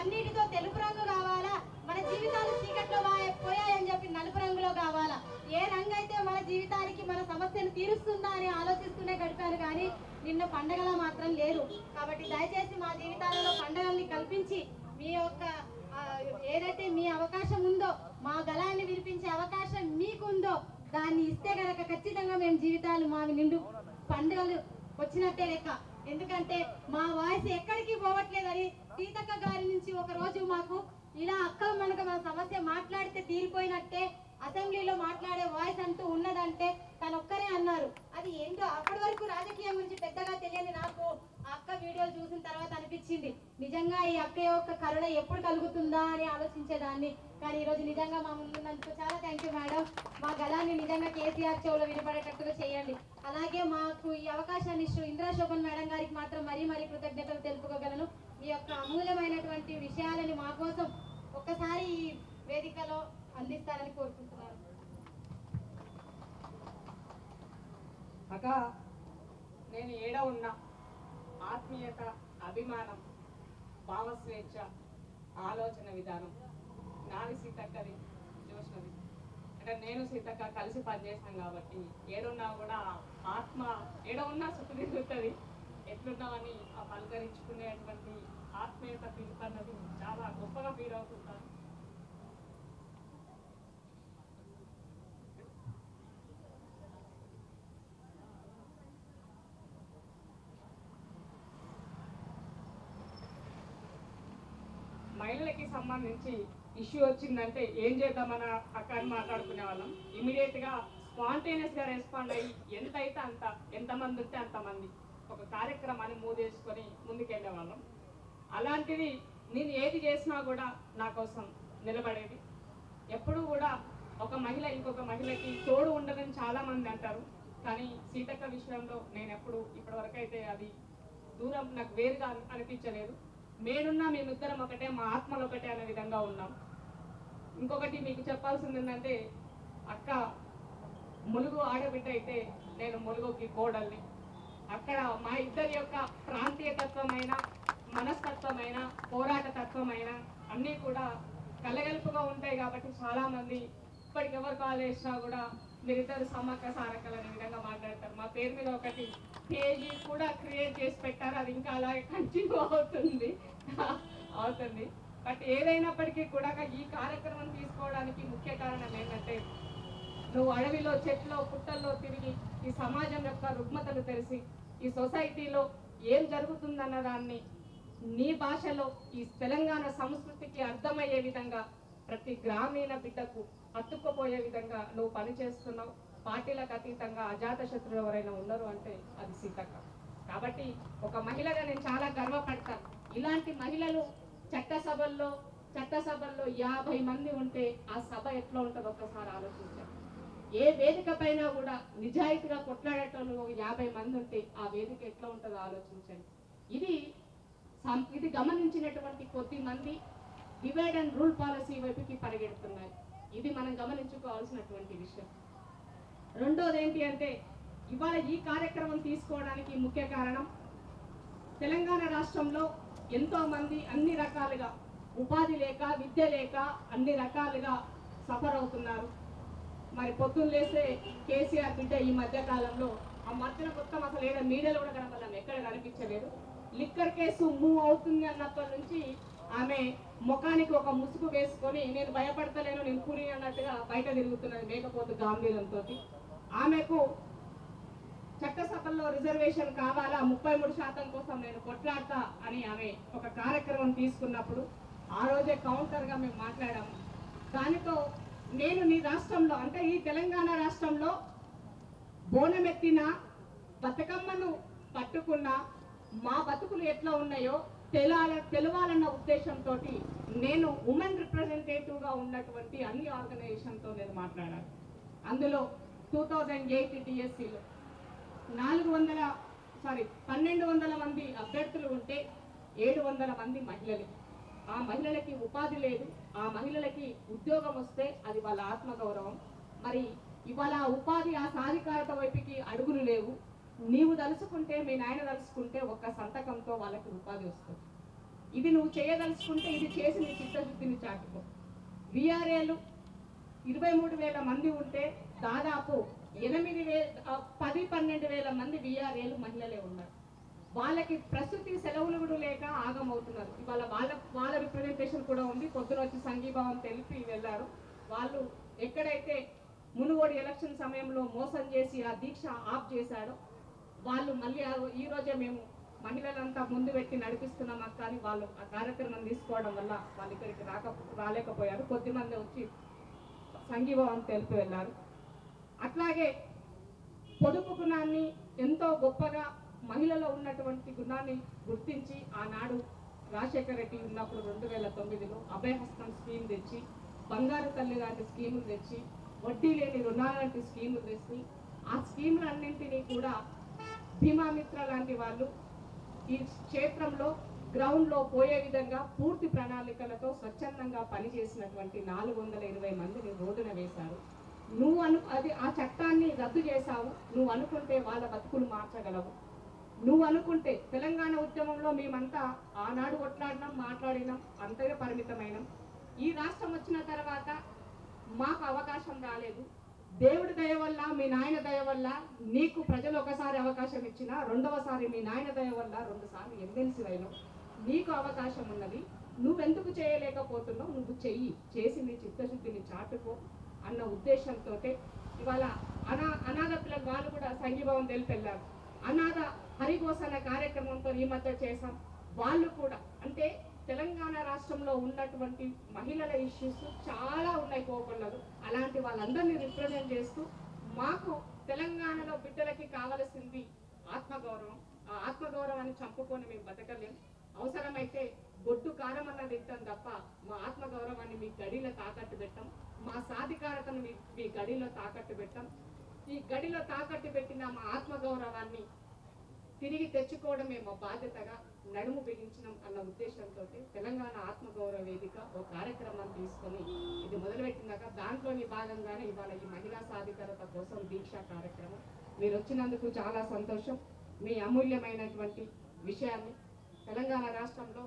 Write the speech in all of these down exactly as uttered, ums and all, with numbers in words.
కన్నీటితో తెలుపు రంగు కావాలా, మన జీవితాలు చీకట్లో పోయాయని చెప్పి నలుపు రంగులో కావాలా, ఏ రంగు అయితే మన జీవితానికి మన సమస్యను తీరుస్తుందా అని ఆలోచిస్తూనే గడిపాను. కానీ నిన్న పండగలా మాత్రం లేదు. కాబట్టి దయచేసి మా జీవితాలలో పండగల్ని కల్పించి మీ యొక్క ఏదైతే మీ అవకాశం ఉందో, మా గళాన్ని వినిపించే అవకాశం మీకుందో దాన్ని ఇస్తే గనక ఖచ్చితంగా మేము జీవితాలు మావి నిండు పండుగలు వచ్చినట్టే లెక్క. ఎందుకంటే మా వాయిస్ ఎక్కడికి పోవట్లేదని సీతక్క గారి నుంచి ఒక రోజు మాకు ఇలా అక్క మనకు మన సమస్య మాట్లాడితే తీరిపోయినట్టే, అసెంబ్లీలో మాట్లాడే వాయిస్ అంటూ ఉన్నదంటే తను ఒక్కరే అన్నారు. అది ఏంటో అప్పటి వరకు రాజకీయం గురించి పెద్దగా తెలియని నాకు అక్క వీడియోలు చూసిన తర్వాత అనిపించింది, నిజంగా ఈ అక్క యొక్క కరుణ ఎప్పుడు కలుగుతుందా అని ఆలోచించేదాన్ని. కానీ ఈరోజు నిజంగా మా ముందున్నందుకు చాలా థ్యాంక్ యూ మేడం. మా గళాన్ని నిజంగా కేసీఆర్ చెవులో వినపడేటట్టుగా చేయండి. అలాగే మాకు ఈ అవకాశాన్ని ఇస్తూ ఇందిరా శోభన్ మేడం గారికి మాత్రం మరీ మరీ కృతజ్ఞతలు తెలుపుకోగలను. ఈ యొక్క అమూల్యమైనటువంటి విషయాలని మా కోసం ఒక్కసారి ఈ వేదికలో అందిస్తారని కోరుకుంటున్నాను. అక్క, నేను ఏడ ఉన్నా ఆత్మీయత, అభిమానం, భావస్వేచ్ఛ, ఆలోచన విధానం నాది సీతక్కది, జోష్నది. అంటే నేను సీతక్క కలిసి పనిచేస్తాం కాబట్టి ఏడున్నా కూడా ఆత్మ ఏడ ఉన్నా సుఖ తిరుగుతుంది. ఎట్లున్నామని ఆ పలకరించుకునేటువంటి ఆత్మీయత పిలుపన్నది చాలా గొప్పగా ఫీల్ అవుతుంటాను. మహిళలకి సంబంధించి ఇష్యూ వచ్చిందంటే ఏం చేద్దామని అక్క అని మాట్లాడుకునే వాళ్ళం. ఇమీడియట్ గా స్పాంటేనియస్ గా రెస్పాండ్ అయ్యి ఎంత అయితే అంత, ఎంతమంది ఉంటే అంతమంది ఒక కార్యక్రమాన్ని మూవ్ చేసుకొని ముందుకెళ్లే వాళ్ళం. అలాంటిది నేను ఏది చేసినా కూడా నా కోసం నిలబడేది. ఎప్పుడూ కూడా ఒక మహిళ ఇంకొక మహిళకి తోడు ఉండదని చాలా మంది అంటారు. కానీ సీతక్క విషయంలో నేను ఎప్పుడు ఇప్పటివరకు అయితే అది దూరం నాకు వేరుగా అనిపించలేదు. మేనున్నా మేమిద్దరం ఒకటే, మా ఆత్మలు ఒకటే అనే విధంగా ఉన్నాం. ఇంకొకటి మీకు చెప్పాల్సింది ఏంటంటే, అక్క ములుగు ఆడబిడ్డ అయితే నేను ములుగుకి కోడల్ని. అక్కడ మా ఇద్దరి యొక్క ప్రాంతీయ తత్వమైన, మనస్తత్వమైన, పోరాట తత్వమైన అన్నీ కూడా కలగలుపుగా ఉంటాయి. కాబట్టి చాలా మంది ఇప్పటికి ఎవరు కాల్ చేసినా కూడా మీరిద్దరు సమ్మక్క సారక్కలు అనే విధంగా మాట్లాడతారు. మా పేరు మీద ఒకటి పేజీ కూడా క్రియేట్ చేసి పెట్టారు. అది ఇంకా అలాగే కంటిన్యూ అవుతుంది అవుతుంది బట్ ఏదైనప్పటికీ కూడా ఈ కార్యక్రమం తీసుకోవడానికి ముఖ్య కారణం ఏంటంటే, నువ్వు అడవిలో, చెట్లో, పుట్టల్లో తిరిగి ఈ సమాజం యొక్క రుగ్మతలు తెలిసి ఈ సొసైటీలో ఏం జరుగుతుందన్న దాన్ని నీ భాషలో ఈ తెలంగాణ సంస్కృతికి అర్థమయ్యే విధంగా ప్రతి గ్రామీణ బిడ్డకు అతుక్కుపోయే విధంగా నువ్వు పనిచేస్తున్నావు. పార్టీలకు అతీతంగా అజాత శత్రువు ఎవరైనా ఉన్నారు అంటే అది సీతక్క. కాబట్టి ఒక మహిళగా నేను చాలా గర్వపడతాను. ఇలాంటి మహిళలు చట్టసభల్లో చట్టసభల్లో యాభై మంది ఉంటే ఆ సభ ఎట్లా ఉంటుందో ఒక్కసారి ఆలోచించారు. ఏ వేదిక పైన కూడా నిజాయితీగా కొట్లాడేటోళ్ళు యాభై మంది ఉంటే ఆ వేదిక ఎట్లా ఉంటుందో ఆలోచించండి. ఇది ఇది గమనించినటువంటి కొద్ది మంది డివైడ్ అండ్ రూల్ పాలసీ వైపుకి పరిగెడుతున్నారు. ఇది మనం గమనించుకోవాల్సినటువంటి విషయం. రెండోది ఏంటి అంటే, ఇవాళ ఈ కార్యక్రమం తీసుకోవడానికి ముఖ్య కారణం, తెలంగాణ రాష్ట్రంలో ఎంతో మంది అన్ని రకాలుగా ఉపాధి లేక, విద్య లేక అన్ని రకాలుగా సఫర్ అవుతున్నారు. మరి పొద్దున్న లేస్తే కేసీఆర్ బిడ్డ ఈ మధ్య కాలంలో ఆ మధ్యన మొత్తం అసలు ఏదో మీడియాలో కూడా కనపడలేదు, ఎక్కడ కనిపించలేదు. లిక్కర్ కేసు మూవ్ అవుతుంది అన్నప్పటి నుంచి ఆమె ముఖానికి ఒక ముసుగు వేసుకొని నేను భయపడతలేను, నేను కూలి అన్నట్టుగా బయట తిరుగుతున్నది మేకపోతు గాంభీర్యంతో. ఆమెకు చట్టసభల్లో రిజర్వేషన్ కావాలా, ముప్పై మూడు శాతం కోసం నేను కొట్లాడతా అని ఆమె ఒక కార్యక్రమం తీసుకున్నప్పుడు ఆ రోజే కౌంటర్గా మేము మాట్లాడాము. దానితో నేను నీ రాష్ట్రంలో అంటే ఈ తెలంగాణ రాష్ట్రంలో బోనమెత్తిన బతుకమ్మను పట్టుకున్న మా బతుకులు ఎట్లా ఉన్నాయో తెలాల తెలవాలన్న ఉద్దేశంతో నేను ఉమెన్ రిప్రజెంటేటివ్గా ఉన్నటువంటి అన్ని ఆర్గనైజేషన్తో నేను మాట్లాడాను. అందులో టూ థౌజండ్ ఎయిట్ డిఎస్సిలో నాలుగు వందల సారీ పన్నెండు వందల మంది అభ్యర్థులు ఉంటే ఏడు వందల మంది మహిళలు. ఆ మహిళలకి ఉపాధి లేదు, ఆ మహిళలకి ఉద్యోగం వస్తే అది వాళ్ళ ఆత్మగౌరవం. మరి ఇవాళ ఆ ఉపాధి, ఆ సాధికారత వైపుకి అడుగులు లేవు. నీవు తలుచుకుంటే, మీ నాయన తలుచుకుంటే ఒక్క సంతకంతో వాళ్ళకి ఉపాధి వస్తుంది. ఇది నువ్వు చేయదలుచుకుంటే ఇది చేసి నీ చిత్తశుద్ధిని చాటుకో. విఆర్ఏలు ఇరవై మూడు వేల మంది ఉంటే దాదాపు ఎనిమిది వే పది పన్నెండు వేల మంది విఆర్ఏలు మహిళలే ఉన్నారు. వాళ్ళకి ప్రస్తుతి సెలవులు కూడా లేక ఆగమవుతున్నారు. ఇవాళ వాళ్ళ వాళ్ళ రిప్రజెంటేషన్ కూడా ఉంది. పొద్దున వచ్చి సంఘీభావం తెలిపి వెళ్ళారు. వాళ్ళు ఎక్కడైతే మునుగోడు ఎలక్షన్ సమయంలో మోసం చేసి ఆ దీక్ష ఆఫ్ చేశాడో వాళ్ళు మళ్ళీ ఈ రోజే మేము మహిళలంతా ముందు పెట్టి నడిపిస్తున్నాం అక్క అని వాళ్ళు ఆ కార్యక్రమం తీసుకోవడం వల్ల వాళ్ళు ఇక్కడికి రాక రాలేకపోయారు. కొద్దిమంది వచ్చి సంఘీభావం తెలిపి వెళ్ళారు. అట్లాగే పొదుపు గుణాన్ని ఎంతో గొప్పగా మహిళలో ఉన్నటువంటి గుణాన్ని గుర్తించి ఆనాడు రాజశేఖర రెడ్డి ఉన్నప్పుడు రెండు వేల తొమ్మిదిలో అభయహస్తం స్కీమ్ తెచ్చి, బంగారు తల్లి లాంటి స్కీములు తెచ్చి, వడ్డీ లేని రుణాల లాంటి స్కీములు తెచ్చి ఆ స్కీములన్నింటినీ కూడా భీమామిత్ర లాంటి వాళ్ళు ఈ క్షేత్రంలో గ్రౌండ్లో పోయే విధంగా పూర్తి ప్రణాళికలతో స్వచ్ఛందంగా పనిచేసినటువంటి నాలుగు వందల ఇరవై మందిని రోడ్డున వేశారు. నువ్వు అను అది ఆ చట్టాన్ని రద్దు చేశావు. నువ్వు అనుకుంటే వాళ్ళ బతుకులు మార్చగలవు. నువ్వు అనుకుంటే తెలంగాణ ఉద్యమంలో మేమంతా ఆనాడు కొట్లాడినాం, మాట్లాడినాం, అంతగా పరిమితమైనాం. ఈ రాష్ట్రం వచ్చిన తర్వాత మాకు అవకాశం రాలేదు. దేవుడి దయ వల్ల, మీ నాయన దయ వల్ల నీకు ప్రజలు ఒకసారి అవకాశం ఇచ్చినా రెండవసారి మీ నాయన దయ వల్ల రెండు సార్లు ఎమ్మెల్సీ అయినావు. నీకు అవకాశం ఉన్నది. నువ్వెందుకు చేయలేకపోతున్నావు? నువ్వు చెయ్యి, చేసి నీ చిత్తశుద్ధిని చాటుకో అన్న ఉద్దేశంతో ఇవాళ అనా అనాథ పిల్లలు వాళ్ళు కూడా సంఘీభావం తెలిపి వెళ్ళారు. అనాథ హరిఘోష అనే కార్యక్రమంతో ఈ మధ్య చేశాం. వాళ్ళు కూడా అంటే తెలంగాణ రాష్ట్రంలో ఉన్నటువంటి మహిళల ఇష్యూస్ చాలా ఉన్నాయి కోపల్లలు. అలాంటి వాళ్ళందరినీ రిప్రజెంట్ చేస్తూ మాకు తెలంగాణలో బిడ్డలకి కావలసింది ఆత్మగౌరవం. ఆ ఆత్మగౌరవాన్ని చంపుకొని మేము బతకలేం. అవసరమైతే బొడ్డు కారం అన్న తింటాం తప్ప మా ఆత్మగౌరవాన్ని మీ గడిలో తాకట్టు పెట్టాం. మా సాధికారతను మీ మీ గడిలో తాకట్టు పెట్టాం. ఈ గడిలో తాకట్టు పెట్టిన మా ఆత్మగౌరవాన్ని తిరిగి తెచ్చుకోవడమే మా బాధ్యతగా నడుము బిగించడం అన్న ఉద్దేశంతో తెలంగాణ ఆత్మగౌరవ వేదిక ఒక కార్యక్రమం తీసుకొని ఇది మొదలుపెట్టినాక దాంట్లోని భాగంగానే ఇవాళ ఈ మహిళా సాధికారత కోసం దీక్ష కార్యక్రమం. మీరు వచ్చినందుకు చాలా సంతోషం. మీ అమూల్యమైనటువంటి విషయాన్ని తెలంగాణ రాష్ట్రంలో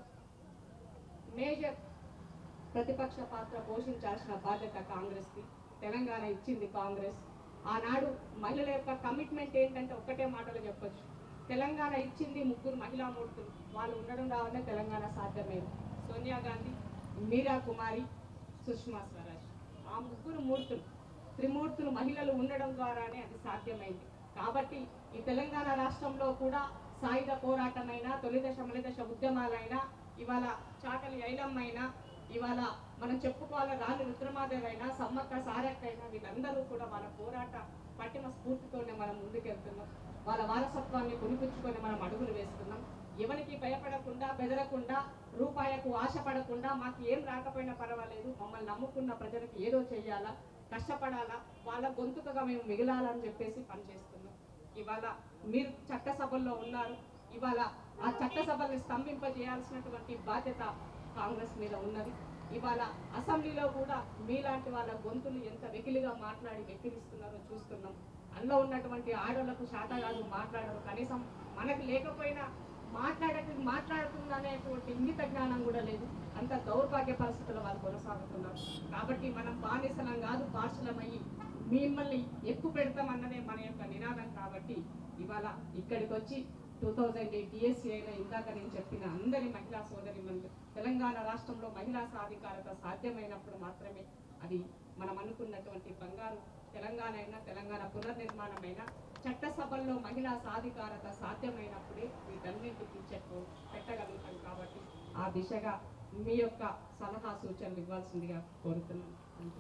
మేజర్ ప్రతిపక్ష పాత్ర పోషించాల్సిన బాధ్యత కాంగ్రెస్కి. తెలంగాణ ఇచ్చింది కాంగ్రెస్. ఆనాడు మహిళల యొక్క కమిట్మెంట్ ఏంటంటే ఒక్కటే మాటలు చెప్పొచ్చు. తెలంగాణ ఇచ్చింది ముగ్గురు మహిళా మూర్తులు. వాళ్ళు ఉండడం రావాలనే తెలంగాణ సాధ్యమైంది. సోనియా గాంధీ, మీరా కుమారి, సుష్మా స్వరాజ్. ఆ ముగ్గురు మూర్తులు, త్రిమూర్తులు మహిళలు ఉండడం ద్వారానే అది సాధ్యమైంది. కాబట్టి ఈ తెలంగాణ రాష్ట్రంలో కూడా సాయుధ పోరాటమైనా, తొలిదశ మలిదశ ఉద్యమాలైనా, ఇవాళ చాకలి ఐలమ్మైనా, ఇవాళ మనం చెప్పుకోవాలి రాని రుద్రమాదేవైనా, సమ్మక్క సారక్కైనా వీళ్ళందరూ కూడా వాళ్ళ పోరాట పట్టిన స్ఫూర్తితోనే మనం ముందుకెళ్తున్నాం. వాళ్ళ వారసత్వాన్ని కొనిపుచ్చుకొని మనం అడుగులు వేస్తున్నాం. ఎవరికి భయపడకుండా, బెదరకుండా, రూపాయకు ఆశపడకుండా మాకు ఏం రాకపోయినా పర్వాలేదు, మమ్మల్ని నమ్ముకున్న ప్రజలకు ఏదో చెయ్యాలా, కష్టపడాలా, వాళ్ళ గొంతుకగా మేము మిగిలాలని చెప్పేసి పనిచేస్తున్నాం. ఇవాళ మీరు చట్టసభల్లో ఉన్నారు. ఇవాళ ఆ చట్టసభల్ని స్తంభింపజేయాల్సినటువంటి బాధ్యత కాంగ్రెస్ మీద ఉన్నది. ఇవాళ అసెంబ్లీలో కూడా మీలాంటి వాళ్ళ గొంతులు ఎంత వెకిలిగా మాట్లాడి వెక్కిరిస్తున్నారో చూస్తున్నాం. అందులో ఉన్నటువంటి ఆడవాళ్లకు శాతగాదు మాట్లాడరు. కనీసం మనకు లేకపోయినా మాట్లాడక మాట్లాడుతుందనేటువంటి ఇంగిత జ్ఞానం కూడా లేదు. అంత దౌర్భాగ్య పరిస్థితుల్లో వాళ్ళు కొనసాగుతున్నారు. కాబట్టి మనం బానిసలం కాదు, బార్షలమయ్యి మిమ్మల్ని ఎక్కువ పెడతామన్నదే మన యొక్క నినాదం. కాబట్టి ఇవాళ ఇక్కడికి వచ్చి టూ థౌజండ్ ఎయిట్ డిఎస్సీ అయినా ఇందాక నేను చెప్పిన అందరి మహిళా సోదరి మంది తెలంగాణ రాష్ట్రంలో మహిళా సాధికారత సాధ్యమైనప్పుడు మాత్రమే అది మనం అనుకున్నటువంటి బంగారు తెలంగాణ అయినా, తెలంగాణ పునర్నిర్మాణమైనా, చట్టసభల్లో మహిళా సాధికారత సాధ్యమైనప్పుడే వీటన్నింటికి చెట్టు పెట్టగలుగుతాం. కాబట్టి ఆ దిశగా మీ యొక్క సలహా సూచనలు ఇవ్వాల్సిందిగా కోరుతున్నాను.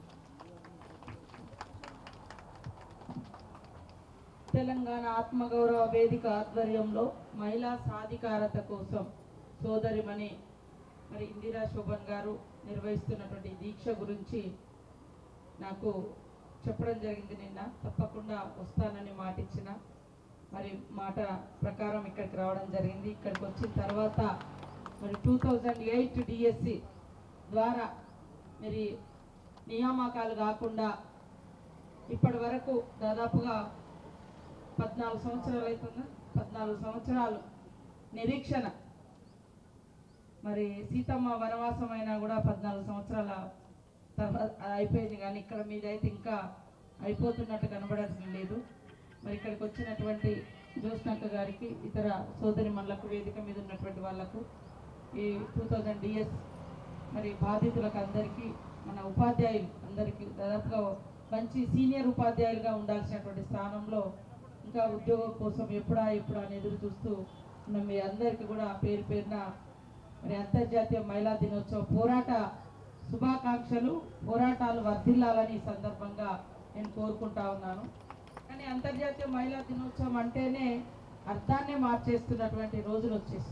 తెలంగాణ ఆత్మగౌరవ వేదిక ఆధ్వర్యంలో మహిళా సాధికారత కోసం సోదరిమణి మరి ఇందిరా శోభన్ గారు నిర్వహిస్తున్నటువంటి దీక్ష గురించి నాకు చెప్పడం జరిగింది. నిన్న తప్పకుండా వస్తానని మాట ఇచ్చిన మరి మాట ప్రకారం ఇక్కడికి రావడం జరిగింది. ఇక్కడికి వచ్చిన తర్వాత మరి టూ థౌజండ్ ఎయిట్ డిఎస్సి ద్వారా మరి నియామకాలు కాకుండా ఇప్పటి వరకు దాదాపుగా పద్నాలుగు సంవత్సరాలు అవుతుందా పద్నాలుగు సంవత్సరాలు నిరీక్షణ మరి సీతమ్మ వనవాసం అయినా కూడా పద్నాలుగు సంవత్సరాల తర్వాత అయిపోయింది, కానీ ఇక్కడ మీదైతే ఇంకా అయిపోతున్నట్టు కనబడటం లేదు. మరి ఇక్కడికి వచ్చినటువంటి జ్యోత్స్నక్క గారికి, ఇతర సోదరి మనులకు, వేదిక మీద ఉన్నటువంటి వాళ్లకు, ఈ టూ థౌజండ్ డిఎస్ మరి బాధితులకు అందరికీ, మన ఉపాధ్యాయులు అందరికీ, దాదాపుగా మంచి సీనియర్ ఉపాధ్యాయులుగా ఉండాల్సినటువంటి స్థానంలో ఇంకా ఉద్యోగం కోసం ఎప్పుడా ఎప్పుడా అని ఎదురు చూస్తూ ఉన్న మీ అందరికీ కూడా పేరు పేరున మరి అంతర్జాతీయ మహిళా దినోత్సవ పోరాట శుభాకాంక్షలు, పోరాటాలు వర్ధిల్లాలని ఈ సందర్భంగా నేను కోరుకుంటా ఉన్నాను. కానీ అంతర్జాతీయ మహిళా దినోత్సవం అంటేనే అర్థాన్నే మార్చేస్తున్నటువంటి రోజులు వచ్చేసి,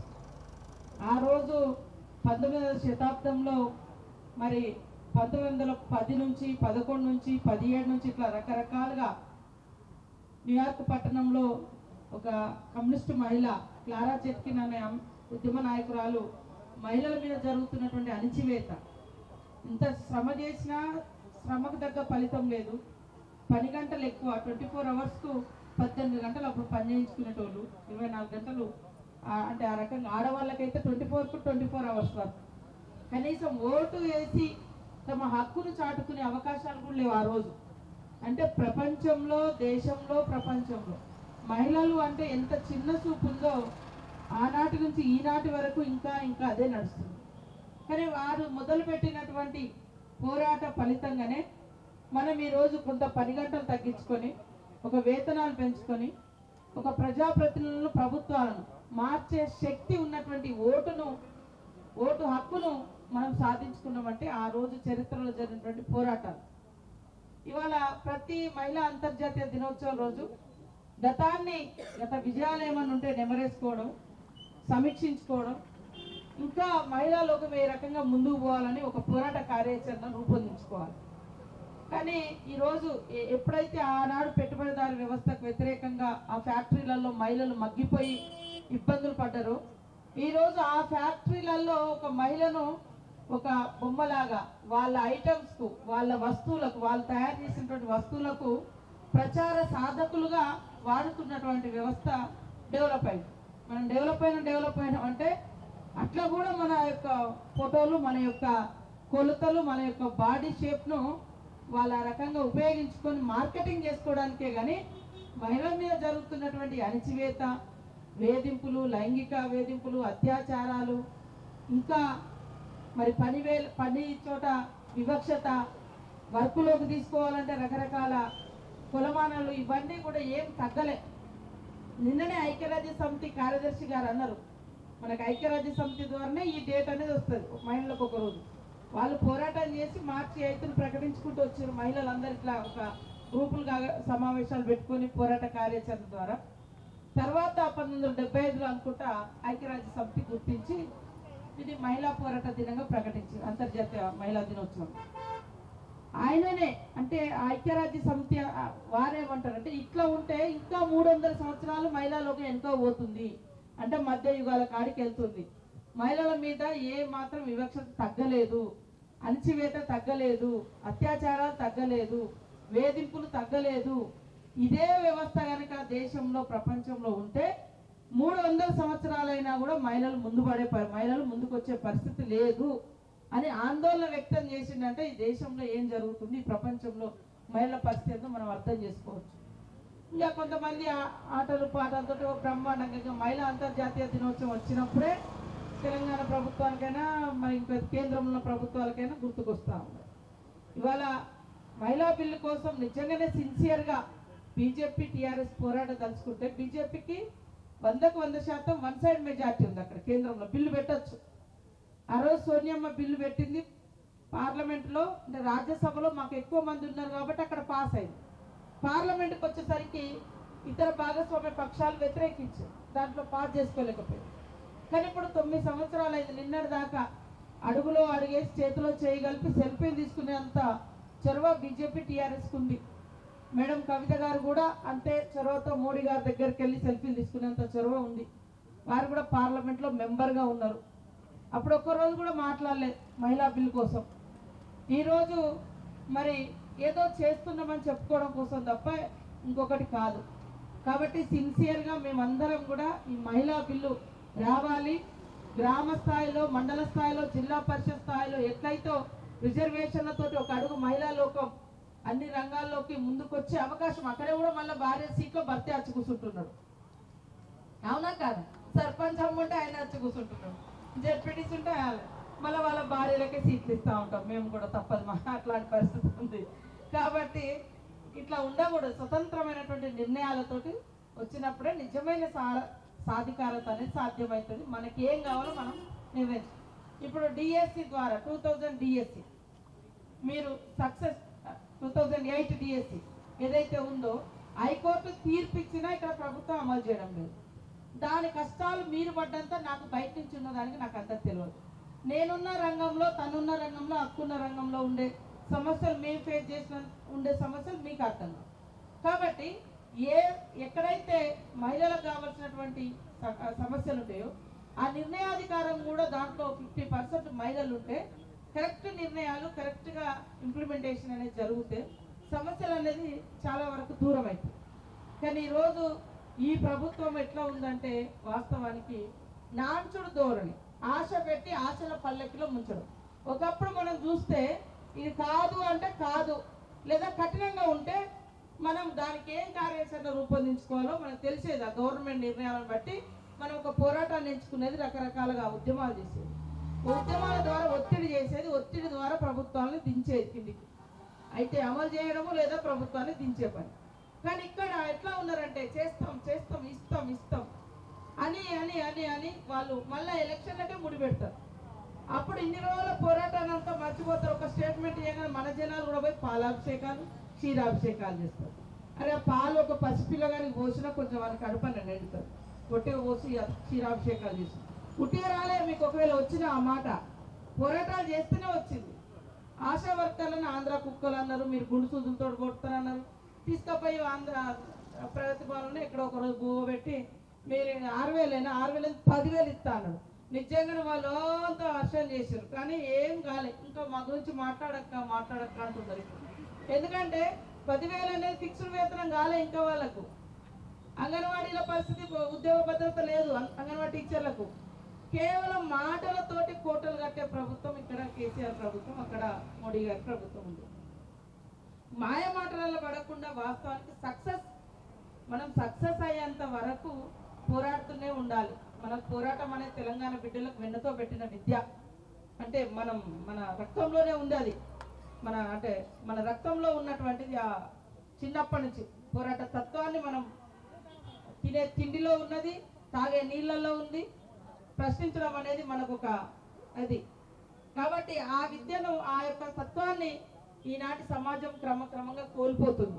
ఆ రోజు పంతొమ్మిదవ శతాబ్దంలో మరి పంతొమ్మిది వందల పది నుంచి పదకొండు నుంచి పదిహేడు నుంచి ఇట్లా రకరకాలుగా న్యూయార్క్ పట్టణంలో ఒక కమ్యూనిస్టు మహిళ క్లారా చెట్కిన్ అనే ఉద్యమ నాయకురాలు మహిళల మీద జరుగుతున్నటువంటి అణిచివేత, ఇంత శ్రమ చేసినా శ్రమకు తగ్గ ఫలితం లేదు, పని గంటలు ఎక్కువ, ట్వంటీ ఫోర్ అవర్స్కు పద్దెనిమిది గంటలు అప్పుడు పని చేయించుకునేటోళ్ళు, ఇరవై నాలుగు గంటలు అంటే ఆ రకంగా ఆడవాళ్ళకైతే ట్వంటీ ఫోర్కు ట్వంటీ ఫోర్ అవర్స్ వరకు కనీసం ఓటు వేసి తమ హక్కును చాటుకునే అవకాశాలు కూడా లేవు ఆ రోజు. అంటే ప్రపంచంలో, దేశంలో, ప్రపంచంలో మహిళలు అంటే ఎంత చిన్న చూపు ఉందో ఆనాటి నుంచి ఈనాటి వరకు ఇంకా ఇంకా అదే నడుస్తుంది. కానీ వారు మొదలుపెట్టినటువంటి పోరాట ఫలితంగానే మనం ఈరోజు కొంత పని గంటలు తగ్గించుకొని, ఒక వేతనాలు పెంచుకొని, ఒక ప్రజాప్రతినిధులను, ప్రభుత్వాలను మార్చే శక్తి ఉన్నటువంటి ఓటును, ఓటు హక్కును మనం సాధించుకున్నామంటే ఆ రోజు చరిత్రలో జరిగినటువంటి పోరాటాలు. ఇవాళ ప్రతి మహిళా అంతర్జాతీయ దినోత్సవం రోజు గతాన్ని, గత విజయాలు ఏమని ఉంటే నెమరేసుకోవడం, సమీక్షించుకోవడం, ఇంకా మహిళా లోకం ఏ రకంగా ముందుకు పోవాలని ఒక పోరాట కార్యాచరణ రూపొందించుకోవాలి. కానీ ఈరోజు ఎప్పుడైతే ఆనాడు పెట్టుబడిదారు వ్యవస్థకు వ్యతిరేకంగా ఆ ఫ్యాక్టరీలలో మహిళలు మగ్గిపోయి ఇబ్బందులు పడ్డారో, ఈరోజు ఆ ఫ్యాక్టరీలలో ఒక మహిళను ఒక బొమ్మలాగా వాళ్ళ ఐటమ్స్కు, వాళ్ళ వస్తువులకు, వాళ్ళు తయారు చేసినటువంటి వస్తువులకు ప్రచార సాధకులుగా వాడుతున్నటువంటి వ్యవస్థ డెవలప్ అయింది. మనం డెవలప్ అయిన డెవలప్ అయినాం అంటే అట్లా కూడా మన యొక్క ఫోటోలు, మన యొక్క కొలతలు, మన యొక్క బాడీ షేప్ను వాళ్ళ రకంగా ఉపయోగించుకొని మార్కెటింగ్ చేసుకోవడానికే. కానీ మహిళల మీద జరుగుతున్నటువంటి అణిచివేత, వేధింపులు, లైంగిక వేధింపులు, అత్యాచారాలు, ఇంకా మరి పని వే పని చోట వివక్షత, వర్కులోకి తీసుకోవాలంటే రకరకాల కులమానాలు, ఇవన్నీ కూడా ఏం తగ్గలే. నిన్ననే ఐక్యరాజ్య సమితి కార్యదర్శి గారు అన్నారు, మనకు ఐక్యరాజ్య సమితి ద్వారానే ఈ డేట్ అనేది వస్తుంది మహిళలకు ఒక రోజు. వాళ్ళు పోరాటం చేసి మార్చి ఐదును ప్రకటించుకుంటూ వచ్చారు మహిళలందరూ, ఇట్లా ఒక గ్రూపులుగా సమావేశాలు పెట్టుకొని పోరాట కార్యాచరణ ద్వారా. తర్వాత పంతొమ్మిది వందల డెబ్బై ఐదులో అనుకుంటా ఐక్యరాజ్య సమితి గుర్తించి ఇది మహిళా పోరాట దినంగా ప్రకటించారు, అంతర్జాతీయ మహిళా దినోత్సవం. ఆయననే అంటే ఐక్యరాజ్య సమితి వారేమంటారంటే, ఇట్లా ఉంటే ఇంకా మూడు వందల సంవత్సరాలు మహిళలోకి ఎంతో పోతుంది, అంటే మధ్య యుగాల కాడికి వెళ్తుంది. మహిళల మీద ఏ మాత్రం వివక్షత తగ్గలేదు, అణచివేత తగ్గలేదు, అత్యాచారాలు తగ్గలేదు, వేధింపులు తగ్గలేదు. ఇదే వ్యవస్థ కనుక దేశంలో, ప్రపంచంలో ఉంటే మూడు వందల సంవత్సరాలైనా కూడా మహిళలు ముందు పడే మహిళలు ముందుకు వచ్చే పరిస్థితి లేదు అని ఆందోళన వ్యక్తం చేసిందంటే ఈ దేశంలో ఏం జరుగుతుంది, ఈ ప్రపంచంలో మహిళల పరిస్థితి మనం అర్థం చేసుకోవచ్చు. ఇంకా కొంతమంది ఆటలు పాటలతో బ్రహ్మాండంగా మహిళా అంతర్జాతీయ దినోత్సవం వచ్చినప్పుడే తెలంగాణ ప్రభుత్వానికైనా మరి ఇంకా కేంద్రంలో ప్రభుత్వాలకైనా గుర్తుకొస్తా ఉన్నారు. ఇవాళ మహిళా బిల్లు కోసం నిజంగానే సిన్సియర్గా బీజేపీ టీఆర్ఎస్ పోరాటం తలుచుకుంటే బీజేపీకి వందకు వంద శాతం వన్ సైడ్ మెజార్టీ ఉంది అక్కడ కేంద్రంలో, బిల్లు పెట్టచ్చు. ఆ రోజు సోనియమ్మ బిల్లు పెట్టింది పార్లమెంట్లో, అంటే రాజ్యసభలో మాకు ఎక్కువ మంది ఉన్నారు కాబట్టి అక్కడ పాస్ అయింది. పార్లమెంట్కి వచ్చేసరికి ఇతర భాగస్వామ్య పక్షాలు వ్యతిరేకించారు, దాంట్లో పాస్ చేసుకోలేకపోయింది. కానీ ఇప్పుడు తొమ్మిది సంవత్సరాలు అయింది, నిన్నటి దాకా అడుగులో అడుగేసి చేతిలో చేయగలిపి సెల్ఫీలు తీసుకునేంత చొరవ బీజేపీ టీఆర్ఎస్కి ఉంది. మేడం కవిత గారు కూడా అంతే చొరవతో మోడీ గారి దగ్గరికి వెళ్ళి సెల్ఫీలు తీసుకునేంత చొరవ ఉంది. వారు కూడా పార్లమెంట్లో మెంబర్గా ఉన్నారు. అప్పుడు ఒక్కరోజు కూడా మాట్లాడలేదు మహిళా బిల్ కోసం. ఈరోజు మరి ఏదో చేస్తున్నామని చెప్పుకోవడం కోసం తప్ప ఇంకొకటి కాదు. కాబట్టి సిన్సియర్గా మేమందరం కూడా ఈ మహిళా బిల్లు రావాలి, గ్రామ స్థాయిలో, మండల స్థాయిలో, జిల్లా పరిషత్ స్థాయిలో ఎట్లయితే రిజర్వేషన్లతోటి ఒక అడుగు మహిళా లోకం అన్ని రంగాల్లోకి ముందుకొచ్చే అవకాశం, అక్కడే కూడా మళ్ళీ భార్య సీట్లో భర్తే వచ్చి కూర్చుంటున్నాడు. అవునా కాదు? సర్పంచ్ అమ్ముంటే ఆయన వచ్చి కూర్చుంటున్నాడు, జెడ్పీటీసీ ఉంటే మళ్ళీ వాళ్ళ భార్యలకే సీట్లు ఇస్తూ ఉంటాం మేము కూడా, తప్పదు మా అట్లాంటి పరిస్థితి ఉంది. కాబట్టి ఇట్లా ఉండకూడదు. స్వతంత్రమైనటువంటి నిర్ణయాలతోటి వచ్చినప్పుడే నిజమైన సా సాధికారత అనేది సాధ్యమవుతుంది. మనకి ఏం కావాలో మనం నిర్ణయించాలి. ఇప్పుడు డిఎస్సి ద్వారా టూ థౌజండ్ డిఎస్సి మీరు success two thousand eight DSC ఏదైతే ఉందో హైకోర్టు తీర్పు ఇచ్చినా ఇక్కడ ప్రభుత్వం అమలు చేయడం లేదు. దాని కష్టాలు మీరు పడ్డంత నాకు బయట నుంచి ఉన్నదానికి నాకు అంత తెలియదు. నేనున్న రంగంలో, తనున్న రంగంలో, హక్కున్న రంగంలో ఉండే సమస్యలు, మేము ఫేస్ చేసిన ఉండే సమస్యలు మీకు అర్థం కావు. కాబట్టి ఏ ఎక్కడైతే మహిళలకు కావాల్సినటువంటి సమస్యలు ఉంటాయో ఆ నిర్ణయాధికారం కూడా దాంట్లో ఫిఫ్టీ పర్సెంట్ మహిళలు ఉంటే కరెక్ట్ నిర్ణయాలు, కరెక్ట్గా ఇంప్లిమెంటేషన్ అనేది జరిగితే సమస్యలు అనేది చాలా వరకు దూరం అవుతుంది. కానీ ఈరోజు ఈ ప్రభుత్వం ఎట్లా ఉందంటే వాస్తవానికి నాంచుడు ధోరణి, ఆశ పెట్టి ఆశల పల్లెకిలో ముంచడం. ఒకప్పుడు మనం చూస్తే ఇది కాదు అంటే కాదు, లేదా కఠినంగా ఉంటే మనం దానికి ఏం కార్యాచరణ రూపొందించుకోవాలో మనకు తెలిసేది. ఆ గవర్నమెంట్ నిర్ణయాలను బట్టి మనం ఒక పోరాటాన్ని ఎంచుకునేది, రకరకాలుగా ఉద్యమాలు చేసేది, ఉద్యమాల ద్వారా ఒత్తిడి చేసేది, ఒత్తిడి ద్వారా ప్రభుత్వాన్ని దించేది కిందికి, అయితే అమలు చేయడము లేదా ప్రభుత్వాన్ని దించే పని. కానీ ఇక్కడ ఎట్లా ఉన్నారంటే చేస్తాం చేస్తాం ఇస్తాం ఇస్తాం అని అని అని అని వాళ్ళు మళ్ళీ ఎలక్షన్లకే ముడిపెడతారు. అప్పుడు ఇన్ని రోజుల పోరాటాన్ని అంతా మర్చిపోతారు. ఒక స్టేట్మెంట్ చేయగానే మన జనాలు కూడా పోయి పాలాభిషేకాలు, క్షీరాభిషేకాలు చేస్తారు. అరే ఆ పాలు ఒక పసిపిల్లగానికి పోసినా కొంచెం వాళ్ళకి కడుపని నిండుతారు, పొట్టిగా పోసి క్షీరాభిషేకాలు చేసి పుట్టిగా రాలే. మీకు ఒకవేళ వచ్చిన ఆ మాట పోరాటాలు చేస్తేనే వచ్చింది. ఆశా వర్కర్లను ఆంధ్ర కుక్కలు అన్నారు, మీరు గుండు సూదులతో కొడతారన్నారు. తీసుకపోయి ఆంధ్ర ప్రగతి భవన్లో ఇక్కడ ఒకరోజు బువ్వ పెట్టి మీరు ఆరు వేలైనా ఆరు వేలు పదివేలు ఇస్తా అన్నారు. నిజంగానే వాళ్ళు అంతా హర్షం చేశారు, కానీ ఏం కాలే. ఇంకా మా గురించి మాట్లాడక్క మాట్లాడక్క అంటున్నారు. ఎందుకంటే పదివేలు అనేది ఫిక్స్డ్ వేతనం కాలే. ఇంకా వాళ్ళకు అంగన్వాడీల పరిస్థితి, ఉద్యోగ భద్రత లేదు అంగన్వాడీ టీచర్లకు. కేవలం మాటలతోటి కోటలు కట్టే ప్రభుత్వం ఇక్కడ కేసీఆర్ ప్రభుత్వం, అక్కడ మోడీ గారి ప్రభుత్వం ఉంది. మాయ మాటలలో పడకుండా వాస్తవానికి సక్సెస్, మనం సక్సెస్ అయ్యేంత వరకు పోరాడుతూనే ఉండాలి. మన పోరాటం అనేది తెలంగాణ బిడ్డలకు వెన్నతో పెట్టిన విద్య. అంటే మనం మన రక్తంలోనే ఉంది అది, మన అంటే మన రక్తంలో ఉన్నటువంటిది. ఆ చిన్నప్పటి నుంచి పోరాట తత్వాన్ని మనం తినే తిండిలో ఉన్నది, తాగే నీళ్ళల్లో ఉంది. ప్రశ్నించడం అనేది మనకు ఒక అది. కాబట్టి ఆ విద్యను, ఆ యొక్క తత్వాన్ని ఈనాటి సమాజం క్రమక్రమంగా కోల్పోతుంది.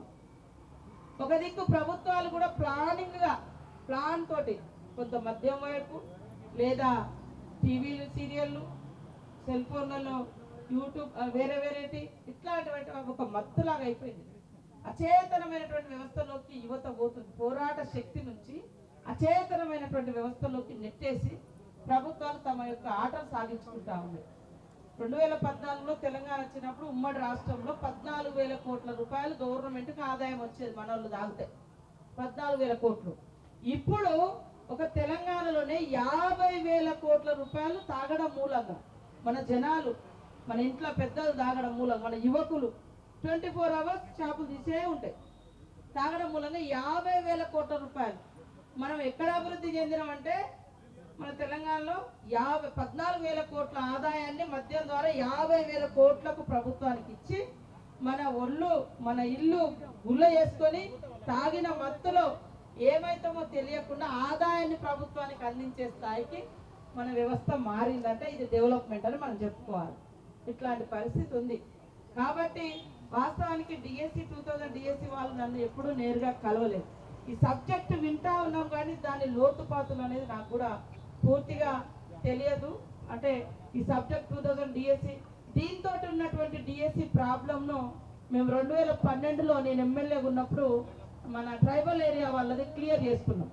ఒక దిక్కు ప్రభుత్వాలు కూడా ప్లానింగ్గా ప్లాన్ తోటి కొంత మద్యం వైపు, లేదా టీవీలు, సీరియళ్ళు, సెల్ ఫోన్లలో యూట్యూబ్, వేరే వేరేటి ఇట్లాంటివంటి ఒక మత్తులాగా అయిపోయింది. అచేతనమైనటువంటి వ్యవస్థలోకి యువత పోతుంది. పోరాట శక్తి నుంచి అచేతనమైనటువంటి వ్యవస్థలోకి నెట్టేసి ప్రభుత్వాలు తమ యొక్క ఆటలు సాగించుకుంటా ఉన్నాయి. రెండు వేల పద్నాలుగులో తెలంగాణ వచ్చినప్పుడు ఉమ్మడి రాష్ట్రంలో పద్నాలుగు వేల కోట్ల రూపాయలు గవర్నమెంట్కి ఆదాయం వచ్చేది, మన వాళ్ళు తాగితే పద్నాలుగు వేల కోట్లు. ఇప్పుడు ఒక తెలంగాణలోనే యాభై వేల కోట్ల రూపాయలు తాగడం మూలంగా, మన జనాలు, మన ఇంట్లో పెద్దలు తాగడం మూలంగా, మన యువకులు ట్వంటీ ఫోర్ అవర్స్ షాపులు తీసే ఉంటాయి, తాగడం మూలంగా యాభై వేల కోట్ల రూపాయలు. మనం ఎక్కడ అభివృద్ధి చెందినామంటే మన తెలంగాణలో యాభై పద్నాలుగు వేల కోట్ల ఆదాయాన్ని మద్యం ద్వారా యాభై వేల కోట్లకు ప్రభుత్వానికి ఇచ్చి మన ఒళ్ళు, మన ఇల్లు గుల్ల చేసుకొని తాగిన మత్తులో ఏమైతామో తెలియకుండా ఆదాయాన్ని ప్రభుత్వానికి అందించే స్థాయికి మన వ్యవస్థ మారిందంటే ఇది డెవలప్మెంట్ అని మనం చెప్పుకోవాలి. ఇట్లాంటి పరిస్థితి ఉంది. కాబట్టి వాస్తవానికి డిఎస్సి టూ థౌజండ్ డిఎస్సి వాళ్ళు నన్ను ఎప్పుడూ నేరుగా కలవలేదు. ఈ సబ్జెక్ట్ వింటా ఉన్నాం కానీ దాని లోతుపాతులు అనేది నాకు కూడా పూర్తిగా తెలియదు. అంటే ఈ సబ్జెక్ట్ టూ థౌజండ్ డిఎస్సి దీంతో ఉన్నటువంటి డిఎస్సి ప్రాబ్లంను మేము రెండు వేల పన్నెండులో నేను ఎమ్మెల్యేగా ఉన్నప్పుడు మన ట్రైబల్ ఏరియా వాళ్ళది క్లియర్ చేసుకున్నాం.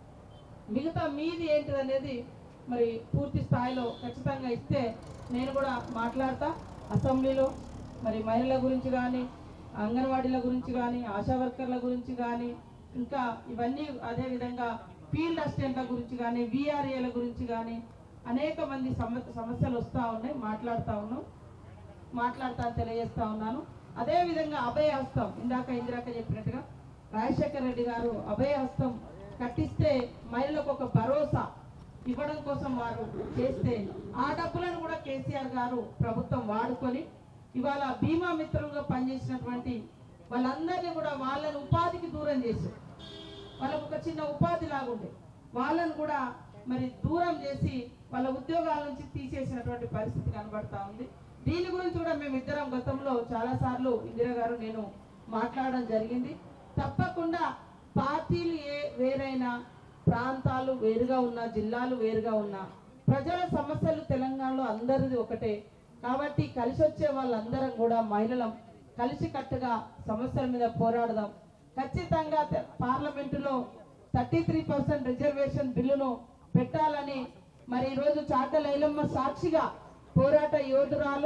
మిగతా మీది ఏంటిది అనేది మరి పూర్తి స్థాయిలో ఖచ్చితంగా ఇస్తే నేను కూడా మాట్లాడతా అసెంబ్లీలో. మరి మహిళల గురించి కానీ, అంగన్వాడీల గురించి కానీ, ఆశా వర్కర్ల గురించి కానీ, ఇంకా ఇవన్నీ అదేవిధంగా ఫీల్డ్ అసిస్టెంట్ల గురించి కానీ, విఆర్ఏల గురించి కానీ, అనేక మంది సమ సమస్యలు వస్తూ ఉన్నాయి, మాట్లాడుతూ ఉన్నాం మాట్లాడుతా తెలియజేస్తా ఉన్నాను. అదేవిధంగా అభయ హస్తం ఇందాక ఇందిరాక చెప్పినట్టుగా రాజశేఖర రెడ్డి గారు అభయ హస్తం కట్టిస్తే మహిళలకు ఒక భరోసా ఇవ్వడం కోసం వారు చేస్తే ఆ డబ్బులను కూడా కేసీఆర్ గారు ప్రభుత్వం వాడుకొని ఇవాళ బీమా మిత్రులుగా పనిచేసినటువంటి వాళ్ళందరినీ కూడా వాళ్ళని ఉపాధికి దూరం చేశారు. వాళ్ళకు ఒక చిన్న ఉపాధి లాగుండే వాళ్ళను కూడా మరి దూరం చేసి వాళ్ళ ఉద్యోగాల నుంచి తీసేసినటువంటి పరిస్థితి కనబడతా ఉంది. దీని గురించి కూడా మేము ఇద్దరం గతంలో చాలాసార్లు ఇందిరా గారు నేను మాట్లాడడం జరిగింది. తప్పకుండా పార్టీలు ఏ వేరైనా, ప్రాంతాలు వేరుగా ఉన్నా, జిల్లాలు వేరుగా ఉన్నా, ప్రజల సమస్యలు తెలంగాణలో అందరిది ఒకటే. కాబట్టి కలిసి వచ్చే వాళ్ళందరం కూడా మహిళలం కలిసి కట్టుగా సమస్యల మీద పోరాడదాం. ఖచ్చితంగా పార్లమెంటులో థర్టీ త్రీ పర్సెంట్ రిజర్వేషన్ బిల్లును పెట్టాలని మరి ఈరోజు చాకలి ఐలమ్మ సాక్షిగా పోరాట యోధురాలు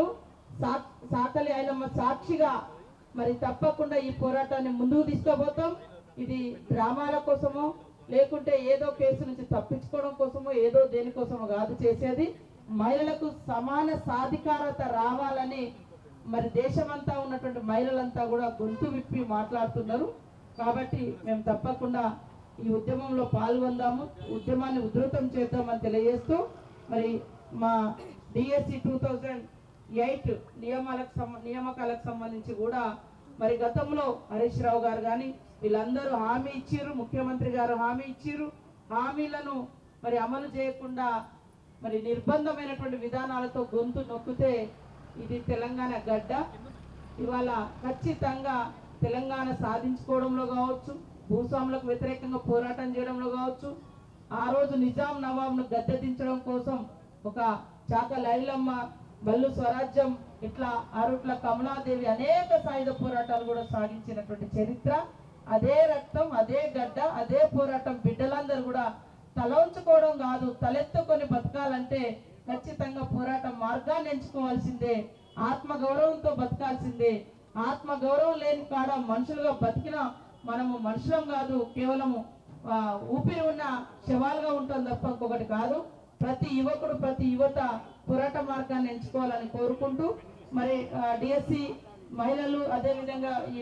సాకలి ఐలమ్మ సాక్షిగా మరి తప్పకుండా ఈ పోరాటాన్ని ముందుకు తీసుకుపోతాం. ఇది డ్రామాల కోసమో లేకుంటే ఏదో కేసు నుంచి తప్పించుకోవడం కోసమో ఏదో దేనికోసమో కాదు చేసేది. మహిళలకు సమాన సాధికారత రావాలని మరి దేశమంతా ఉన్నటువంటి మహిళలంతా కూడా గొంతు విప్పి మాట్లాడుతున్నారు. కాబట్టి మేము తప్పకుండా ఈ ఉద్యమంలో పాల్గొందాము, ఉద్యమాన్ని ఉధృతం చేద్దామని తెలియజేస్తూ మరి మా డిఎస్సి టూ థౌజండ్ ఎయిట్ నియమాలకు సంబ నియామకాలకు సంబంధించి కూడా మరి గతంలో హరీష్ రావు గారు కానీ వీళ్ళందరూ హామీ ఇచ్చిర్రు, ముఖ్యమంత్రి గారు హామీ ఇచ్చిర్రు. హామీలను మరి అమలు చేయకుండా మరి నిర్బంధమైనటువంటి విధానాలతో గొంతు నొక్కితే ఇది తెలంగాణ గడ్డ. ఇవాళ ఖచ్చితంగా తెలంగాణ సాధించుకోవడంలో కావచ్చు, భూస్వాములకు వ్యతిరేకంగా పోరాటం చేయడంలో కావచ్చు, ఆ రోజు నిజాం నవాబ్ను గద్దెదించడం కోసం ఒక చాకలి ఐలమ్మ, బల్లు స్వరాజ్యం, ఇట్లా ఆరుట్ల కమలాదేవి అనేక సాయుధ పోరాటాలు కూడా సాగించినటువంటి చరిత్ర. అదే రక్తం, అదే గడ్డ, అదే పోరాటం బిడ్డలందరూ కూడా తలంచుకోవడం కాదు, తలెత్తుకొని బతకాలంటే ఖచ్చితంగా పోరాటం మార్గాన్ని ఎంచుకోవాల్సిందే, ఆత్మ గౌరవంతో బతకాల్సిందే. ఆత్మ గౌరవం లేని కాడ మనుషులుగా బతికిన మనము మనుషులం కాదు, కేవలము ఊపిరి ఉన్న శవాలుగా ఉంటాం తప్ప ఇంకొకటి కాదు. ప్రతి యువకుడు, ప్రతి యువత పోరాట మార్గాన్ని ఎంచుకోవాలని కోరుకుంటూ మరి డిఎస్సి మహిళలు అదేవిధంగా ఈ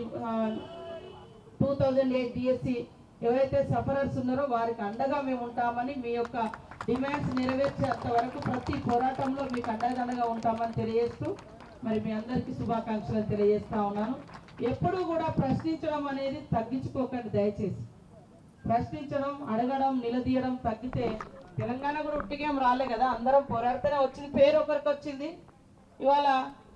టూ థౌజండ్ ఎయిట్ డిఎస్సి ఎవరైతే సఫరర్స్ ఉన్నారో వారికి అండగా మేము ఉంటామని, మీ యొక్క డిమాండ్స్ నెరవేర్చేంత వరకు ప్రతి పోరాటంలో మీకు అండదండగా ఉంటామని తెలియజేస్తూ మరి మీ అందరికీ శుభాకాంక్షలు తెలియజేస్తా ఉన్నాను. ఎప్పుడూ కూడా ప్రశ్నించడం అనేది తగ్గించుకోకండి దయచేసి. ప్రశ్నించడం, అడగడం, నిలదీయడం తగ్గితే తెలంగాణ కూడా ఉట్టిగేం రాలే కదా, అందరం పోరాడితేనే వచ్చింది. పేరు ఒకరికి వచ్చింది, ఇవాళ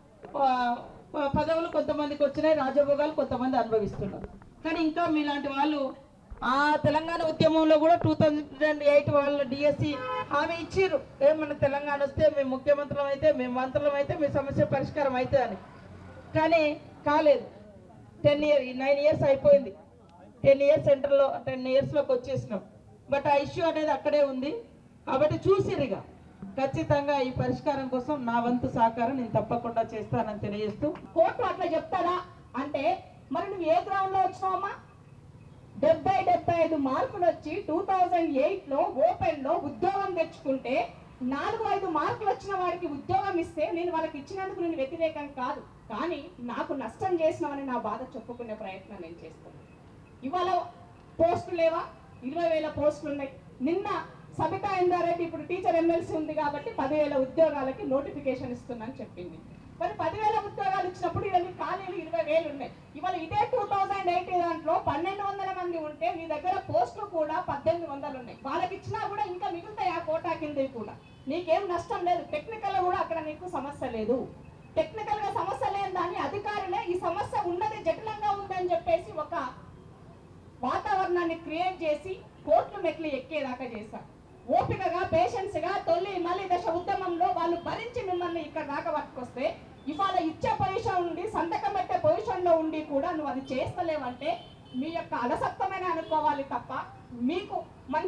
పదవులు కొంతమందికి వచ్చినాయి, రాజభోగాలు కొంతమంది అనుభవిస్తున్నారు. కానీ ఇంకా మీలాంటి వాళ్ళు ఆ తెలంగాణ ఉద్యమంలో కూడా టూ థౌజండ్ ఎయిట్ వాళ్ళు డిఎస్సి హామీ ఇచ్చిర్రు, ఏమన్నా తెలంగాణ వస్తే మేము ముఖ్యమంత్రులం అయితే, మేము మంత్రులం అయితే మీ సమస్య పరిష్కారం అవుతుంది అని. కానీ కాలేదు. టెన్ ఇయర్ నైన్ ఇయర్స్ అయిపోయింది. టెన్ ఇయర్స్ సెంటర్లో టెన్ ఇయర్స్లోకి వచ్చేసినాం. బట్ ఆ ఇష్యూ అనేది అక్కడే ఉంది. కాబట్టి చూసిరిగా ఖచ్చితంగా ఈ పరిష్కారం కోసం నా వంతు సహకారం నేను తప్పకుండా చేస్తానని తెలియజేస్తూ, కోర్టు అట్లా చెప్తారా అంటే మరి నువ్వు ఏ గ్రౌండ్ లో వచ్చినావమ్మా? డెబ్బై డెబ్బై ఐదు మార్కులు వచ్చి టూ థౌజండ్ ఎయిట్ లో ఓపెన్ లో ఉద్యోగం తెచ్చుకుంటే నాలుగు ఐదు మార్కులు వచ్చిన వాడికి ఉద్యోగం ఇస్తే నేను వాళ్ళకి ఇచ్చినందుకు నేను వ్యతిరేకం కాదు, కానీ నాకు నష్టం చేసినామని నా బాధ చెప్పుకునే ప్రయత్నం నేను చేస్తాను. ఇవాళ పోస్టులు లేవా? ఇరవై వేల పోస్టులు ఉన్నాయి. నిన్న సబితా ఇందారెడ్డి ఇప్పుడు టీచర్ ఎమ్మెల్సీ ఉంది కాబట్టి పదివేల ఉద్యోగాలకి నోటిఫికేషన్ ఇస్తుందని చెప్పింది. మరి పదివేల ఉద్యోగాలు ఇచ్చినప్పుడు ఇవన్నీ ఖాళీలు ఇరవై వేలు ఉన్నాయి. ఇవాళ ఇదే టూ థౌజండ్ ఎయిటీ దాంట్లో పన్నెండు వందల మంది ఉంటే మీ దగ్గర పోస్టులు కూడా పద్దెనిమిది వందలు ఉన్నాయి. వాళ్ళకి ఇచ్చినా కూడా ఇంకా మిగులుతాయి ఆ కోటా కింద కూడా. నీకేం నష్టం లేదు. టెక్నికల్ గా కూడా అక్కడ నీకు సమస్య లేదు. టెక్నికల్ గా సమస్య లేని దాన్ని అధికారులే ఈ సమస్య ఉన్నది జటిలంగా ఉందని చెప్పేసి ఒక వాతావరణాన్ని క్రియేట్ చేసి కోర్టు మెట్లు ఎక్కేదాకా చేశారు. ఓపికగా పేషెన్స్ గా తొలి మళ్ళీ దశ ఉద్యమంలో వాళ్ళు భరించి మిమ్మల్ని ఇక్కడ దాకా పట్టుకొస్తే ఇవాళ ఇచ్చే పొజిషన్ ఉండి సంతకం పెట్టే పొజిషన్ లో ఉండి కూడా నువ్వు అది చేస్తలేవంటే మీ యొక్క అలసత్వమైన అనుకోవాలి తప్ప మీకు మంచిగా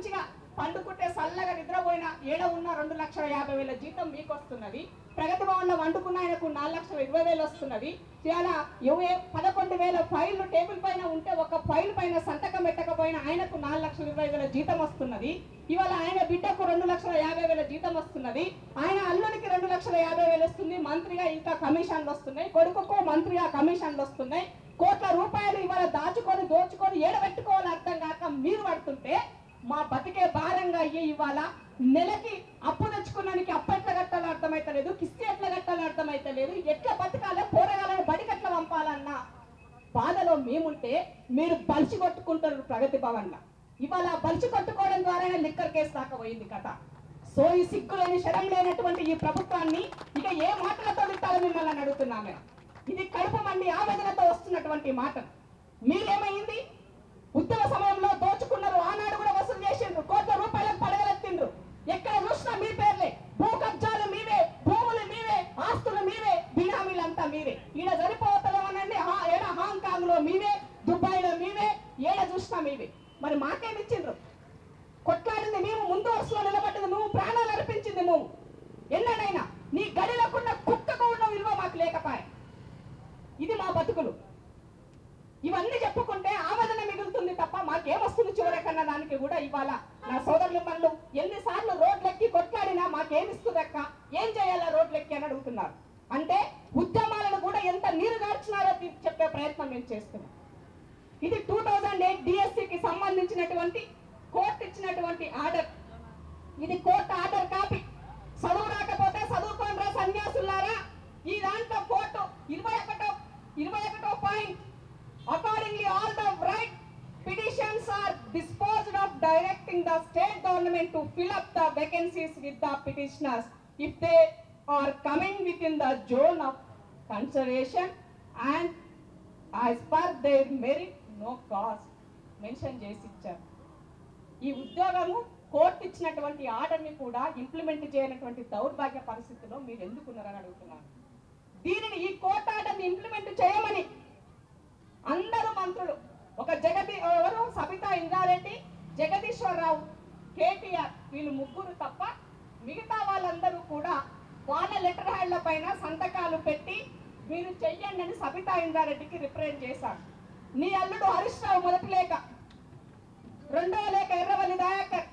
పండుకుంటే చల్లగా నిద్రపోయిన ఏడ ఉన్న రెండు లక్షల యాభై వేల జీతం మీకు వస్తున్నది. ప్రగతి భవన్లో వండుకున్న ఆయనకు నాలుగు లక్షల ఇరవై వేలు వస్తున్నది. ఇలా ఇరవై పదకొండు వేల ఫైళ్లు టేబుల్ పైన ఉంటే ఒక ఫైల్ పైన సంతకం పెట్టకపోయినా ఆయనకు నాలుగు లక్షల ఇరవై వేల జీతం వస్తున్నది. ఇవాళ ఆయన బిడ్డకు రెండు లక్షల యాభై వేల జీతం వస్తున్నది. ఆయన అల్లుడికి రెండు లక్షల యాభై వేలు వస్తుంది. మంత్రిగా ఇంకా కమిషన్లు వస్తున్నాయి. కొడుకుకు మంత్రిగా కమిషన్లు వస్తున్నాయి. కోట్ల రూపాయలు ఇవాళ దాచుకొని దోచుకొని ఏడబెట్టుకోవాలి అర్థం కాక మీరు పడుతుంటే మా బతికే భారంగా అయ్యి ఇవాళ నెలకి అప్పు తెచ్చుకున్నానికి అప్పు ఎట్లా కట్టాలో అర్థమైతలేదు, కిస్తీ ఎట్లా కట్టాలో అర్థమైతలేదు, ఎట్లా బతకాలో పోరగాలను బడికట్ల పంపాలన్న బాధలో మేముంటే మీరు బలిచి కొట్టుకుంటారు ప్రగతి భవన్లో. ఇవాళ బలిచి కొట్టుకోవడం ద్వారానే లిక్కర్ కేసు దాకా పోయింది కథ. సో ఈ సిగ్గు లేని శరం లేనటువంటి ఈ ప్రభుత్వాన్ని ఇక ఏ మాటలతో తిట్టాలో మిమ్మల్ని అడుగుతున్నామే. ఇది కడుపు మండి ఆవేదనతో వస్తున్నటువంటి మాట. మీరేమైంది? ఉద్యమ సమయంలో దోచుకున్నారు, ఆనాడు కూడా వసూలు చేసిండ్రు, కోట్ల రూపాయలకు పడగలెత్తిండ్రు. ఎక్కడ చూసినా మీ పేర్లే, భూ కబ్జాలు మీవే, భూములు మీవే, ఆస్తులు మీవే, బినామీలంతా మీవే. ఈడ సరిపోతలేమనండి, ఏడ హాంకాంగ్ లో మీవే, దుబాయ్ లో మీవే, ఏడ చూసినా మీవే. మరి మాకేమిచ్చిండ్రు? కొట్లాడింది మేము, ముందు వరుసలో నిలబడ్డది మేము, ప్రాణాలు అర్పించింది మేము. ఎన్నడైనా నీ గడిలకున్న కుక్కకు ఉన్న విలువ మాకు లేకపోయా. ఇది మా బతుకులు. ఇవన్నీ చెప్పుకుంటే ఆవేదన మిగులుతుంది తప్ప మాకేమొస్తుంది చివరకన్నా దానికి కూడా. ఇవాళ నా సోదరులు పనులు ఎన్నిసార్లు రోడ్లెక్కి కొట్లాడినా మాకేమిస్తుందక్క, ఏం చేయాలా రోడ్లెక్కి అని అడుగుతున్నారు. అంటే ఉద్యమాలను కూడా ఎంత నీరు గార్చినారో చెప్పే ప్రయత్నం మేము చేస్తున్నాం. ఇది టూ థౌజండ్ ఎయిట్ డిఎస్సికి సంబంధించినటువంటి కోర్టు ఇచ్చినటువంటి ఆర్డర్. ఇది కోర్టు ఆర్డర్ కాపీ. చదువు రాకపోతే చదువుకోండి సన్యాసులారా. ఈ దాంట్లో కోర్టు ఇరవై ఒకటో ఇరవై ఒకటో point accordingly all the right petitions are disposed of directing the state government to fill up the vacancies with the petitioners if they are coming within the zone of consideration and as per their merit no cause mention చేసి ఇచ్చారు. ఈ ఉద్యోగము court ఇచ్చినటువంటి ఆర్డర్ని కూడా implement చేయనటువంటి దౌర్భాగ్య పరిస్థితిలో మీరు ఎందుకున్నారని అడుగుతున్నారు. దీనిని ఈ కోర్టు ఆర్డర్ని ఇంప్లిమెంట్ చేయమని అందరూ మంత్రులు, ఒక జగతి ఎవరు సబితా ఇంద్రారెడ్డి, జగదీశ్వరరావు, కేటీఆర్, వీళ్ళు ముగ్గురు తప్ప మిగతా వాళ్ళందరూ కూడా వాళ్ళ లెటర్ హ్యాడ్ల పైన సంతకాలు పెట్టి మీరు చెయ్యండి అని సబితా ఇంద్రారెడ్డికి రిప్రజెంట్ చేశారు. నీ అల్లుడు హరీష్ రావు మొదటి లేఖ, రెండవ లేఖ ఎర్రవల్లి దయాకర్,